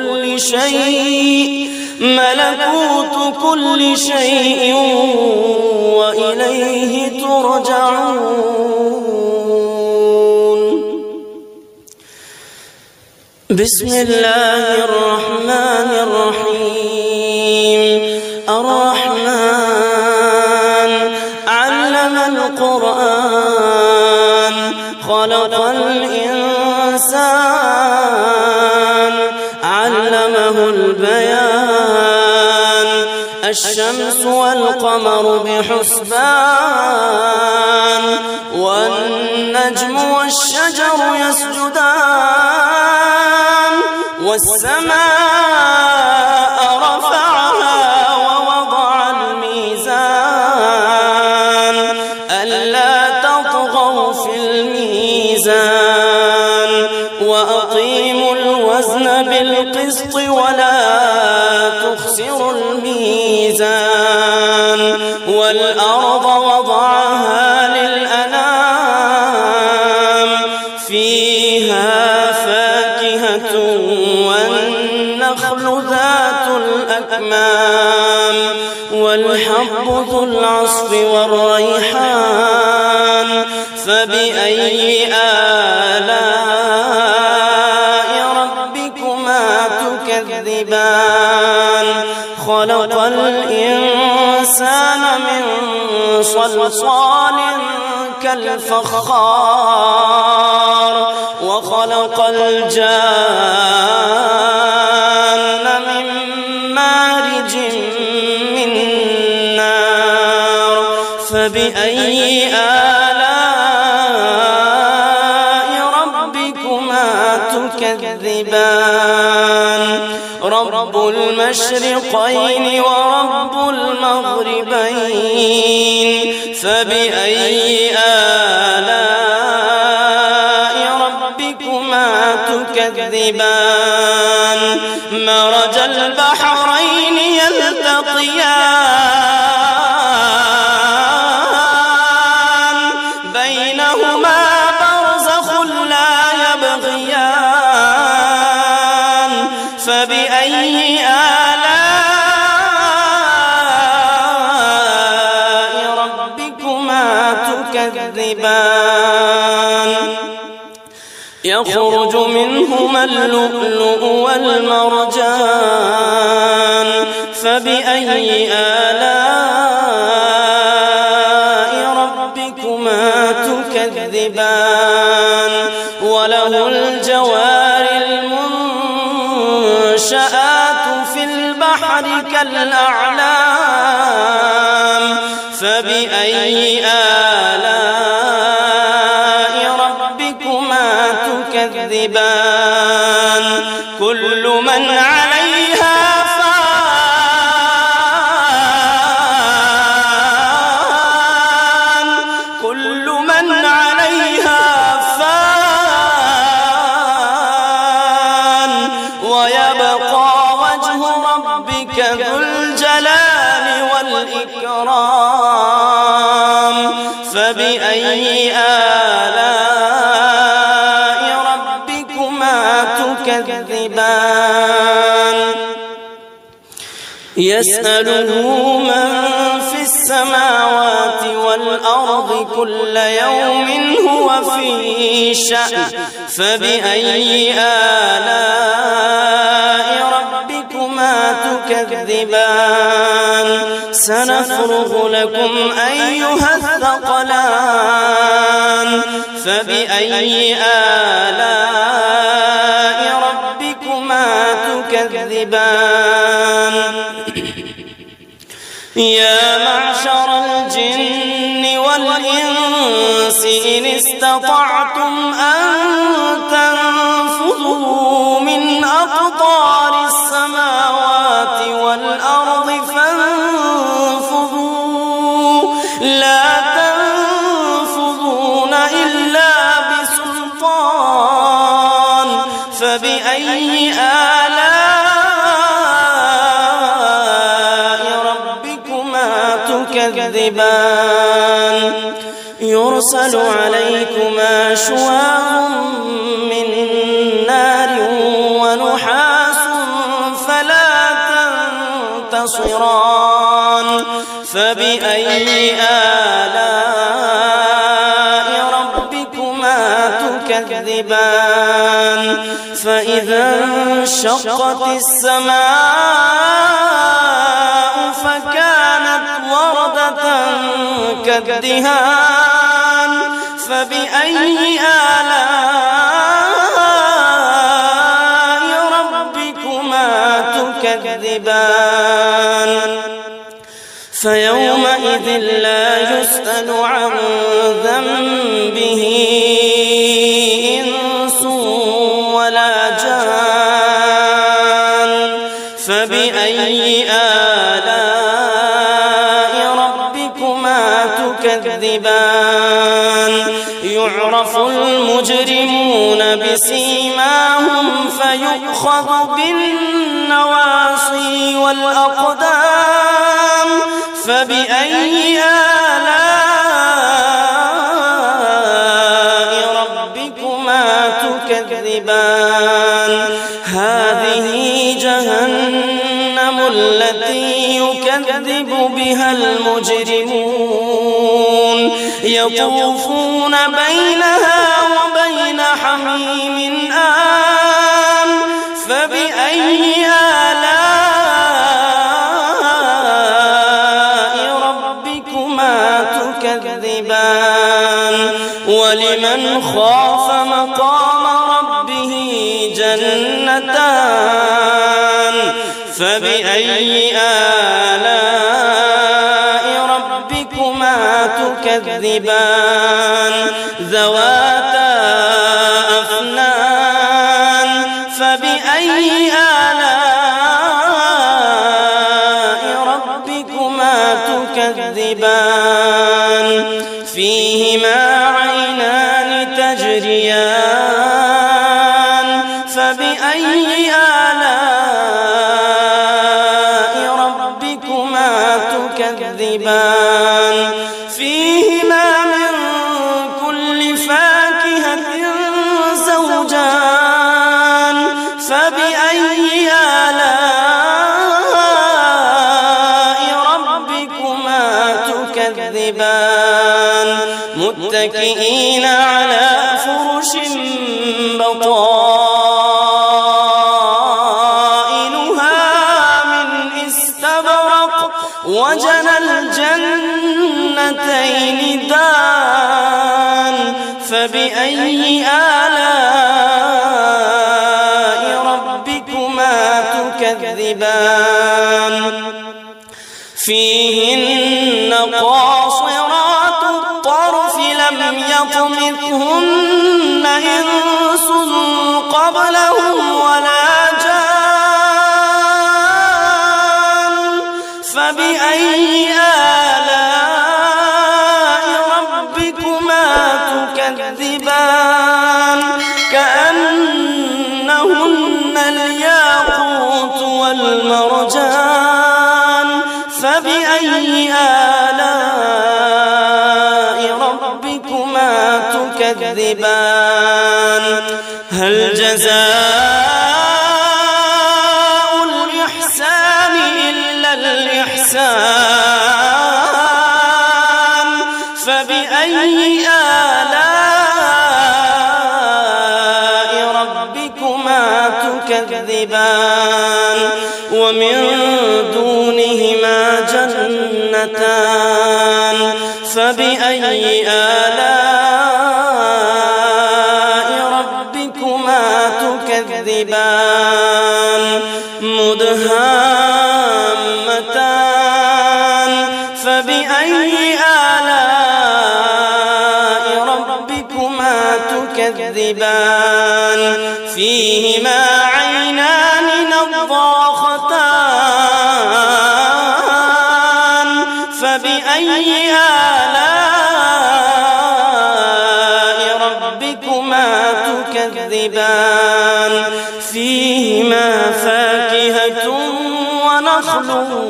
كل شيء وإليه ترجعون. بسم الله الرحمن الرحيم الرحمن علم القرآن خلق الإنسان علمه البيان الشمس والقمر بحسبان والنجم والشجر يسجدان والسماء رفعها ووضع الميزان ألا تطغوا في الميزان وأقيموا الوزن بالقسط ولا تخسروا الميزان والأرض وضعها للأنام فيها فاكهة والنخل ذات الأكمام والحب ذو العصف والريحان فبأي آلاء ربكما تكذبان خلق الإنسان من صلصال كالفخار وخلق الجان من مارج من نار فبأي آلاء ربكما تكذبان رب المشرقين ورب المغربين فبأي آلاء ربكما تكذبان مرج البحرين يلتقيان بينهما برزخ لا يبغيان فبأي آلاء ربكما تكذبان يخرج منهما اللؤلؤ والمرجان فبأي آلاء ربكما تكذبان وله الجوار المنشآت في البحر كالأعلام فبأي آلاء ربكما تكذبان كل من عليها فان ربك ذو الجلال والإكرام فبأي آلاء ربكما تكذبان يسأله من في السماوات والأرض كل يوم هو في شأن فبأي آلاء ربكما تكذبان سنفرغ لكم أيها الثقلان فبأي آلاء ربكما تكذبان يا معشر الجن والإنس إن استطعتم أن تنفذوا من أقطار السماوات والأرض فانفذوا لا تنفذون إلا بسلطان فبأي تكذبان يرسل عليكما شواظ من نار ونحاس فلا تنتصران فبأي آلاء ربكما تكذبان فإذا انشقت السماء فكانت وردة كالدهان فبأي آلاء ربكما تكذبان فيومئذ لا يسأل عن ذنبه إنس ولا جان فبأي آلاء ربكما تكذبان يعرف المجرمون بسيماهم فيؤخذ بالنواصي والأقدام فبأي آلاء ربكما تكذبان هذه جهنم التي يكذب بها المجرمون يطوفون بينها وبين حميم آن فبأي آلاء ربكما تكذبان ولمن خاف مقام ربه جنتان فبأي آلاء ربكما تكذبان ذواتا أفنان فبأي آلاء ربكما تكذبان فيهما عينان تجريان فبأي آلاء ربكما تكذبان فيهما من كل فاكهة زوجان فبأي آلاء ربكما تكذبان متكئين على فرش بطائنها من استبرق وجنى الجنتين دان فبأي آلاء ربكما تكذبان فيهن قاصرات الطرف لم يطمثهن إنس قبلهم ولا جان فبأي آلاء ربكما تكذبان كأنهن الياقوت والمرجان تكذبان هل جزاء الإحسان إلا الإحسان فبأي آلاء ربكما تكذبان ومن دونهما جنتان فبأي آلاء ربكما تكذبان مدهامتان فبأي آلاء ربكما تكذبان فيهما عينان نضاختان فبأي آلاء ربكما تكذبان فيهما فاكهة ونخل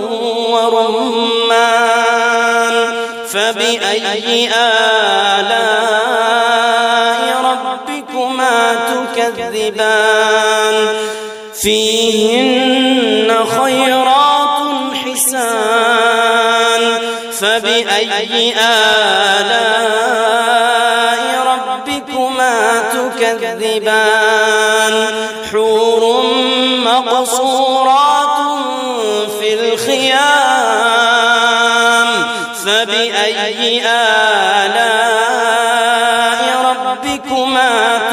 ورمان فبأي آلاء ربكما تكذبان فيهن خيرات حسان فبأي آلاء ربكما تكذبان حور مقصورات في الخيام فبأي آلاء ربكما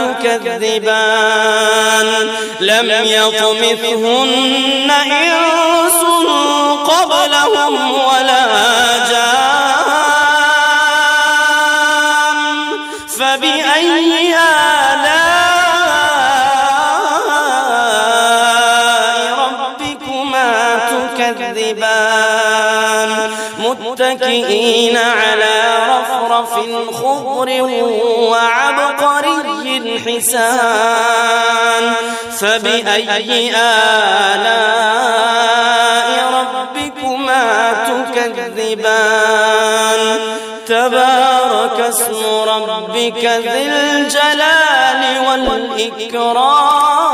تكذبان لم يطمثهن إنس قبلهم ولا جان فبأي آلاء ربكما تكذبان متكئين على رفرف خضر وعبقري حسان فبأي آلاء ربكما تكذبان تبارك اسم ربك ذي الجلال والإكرام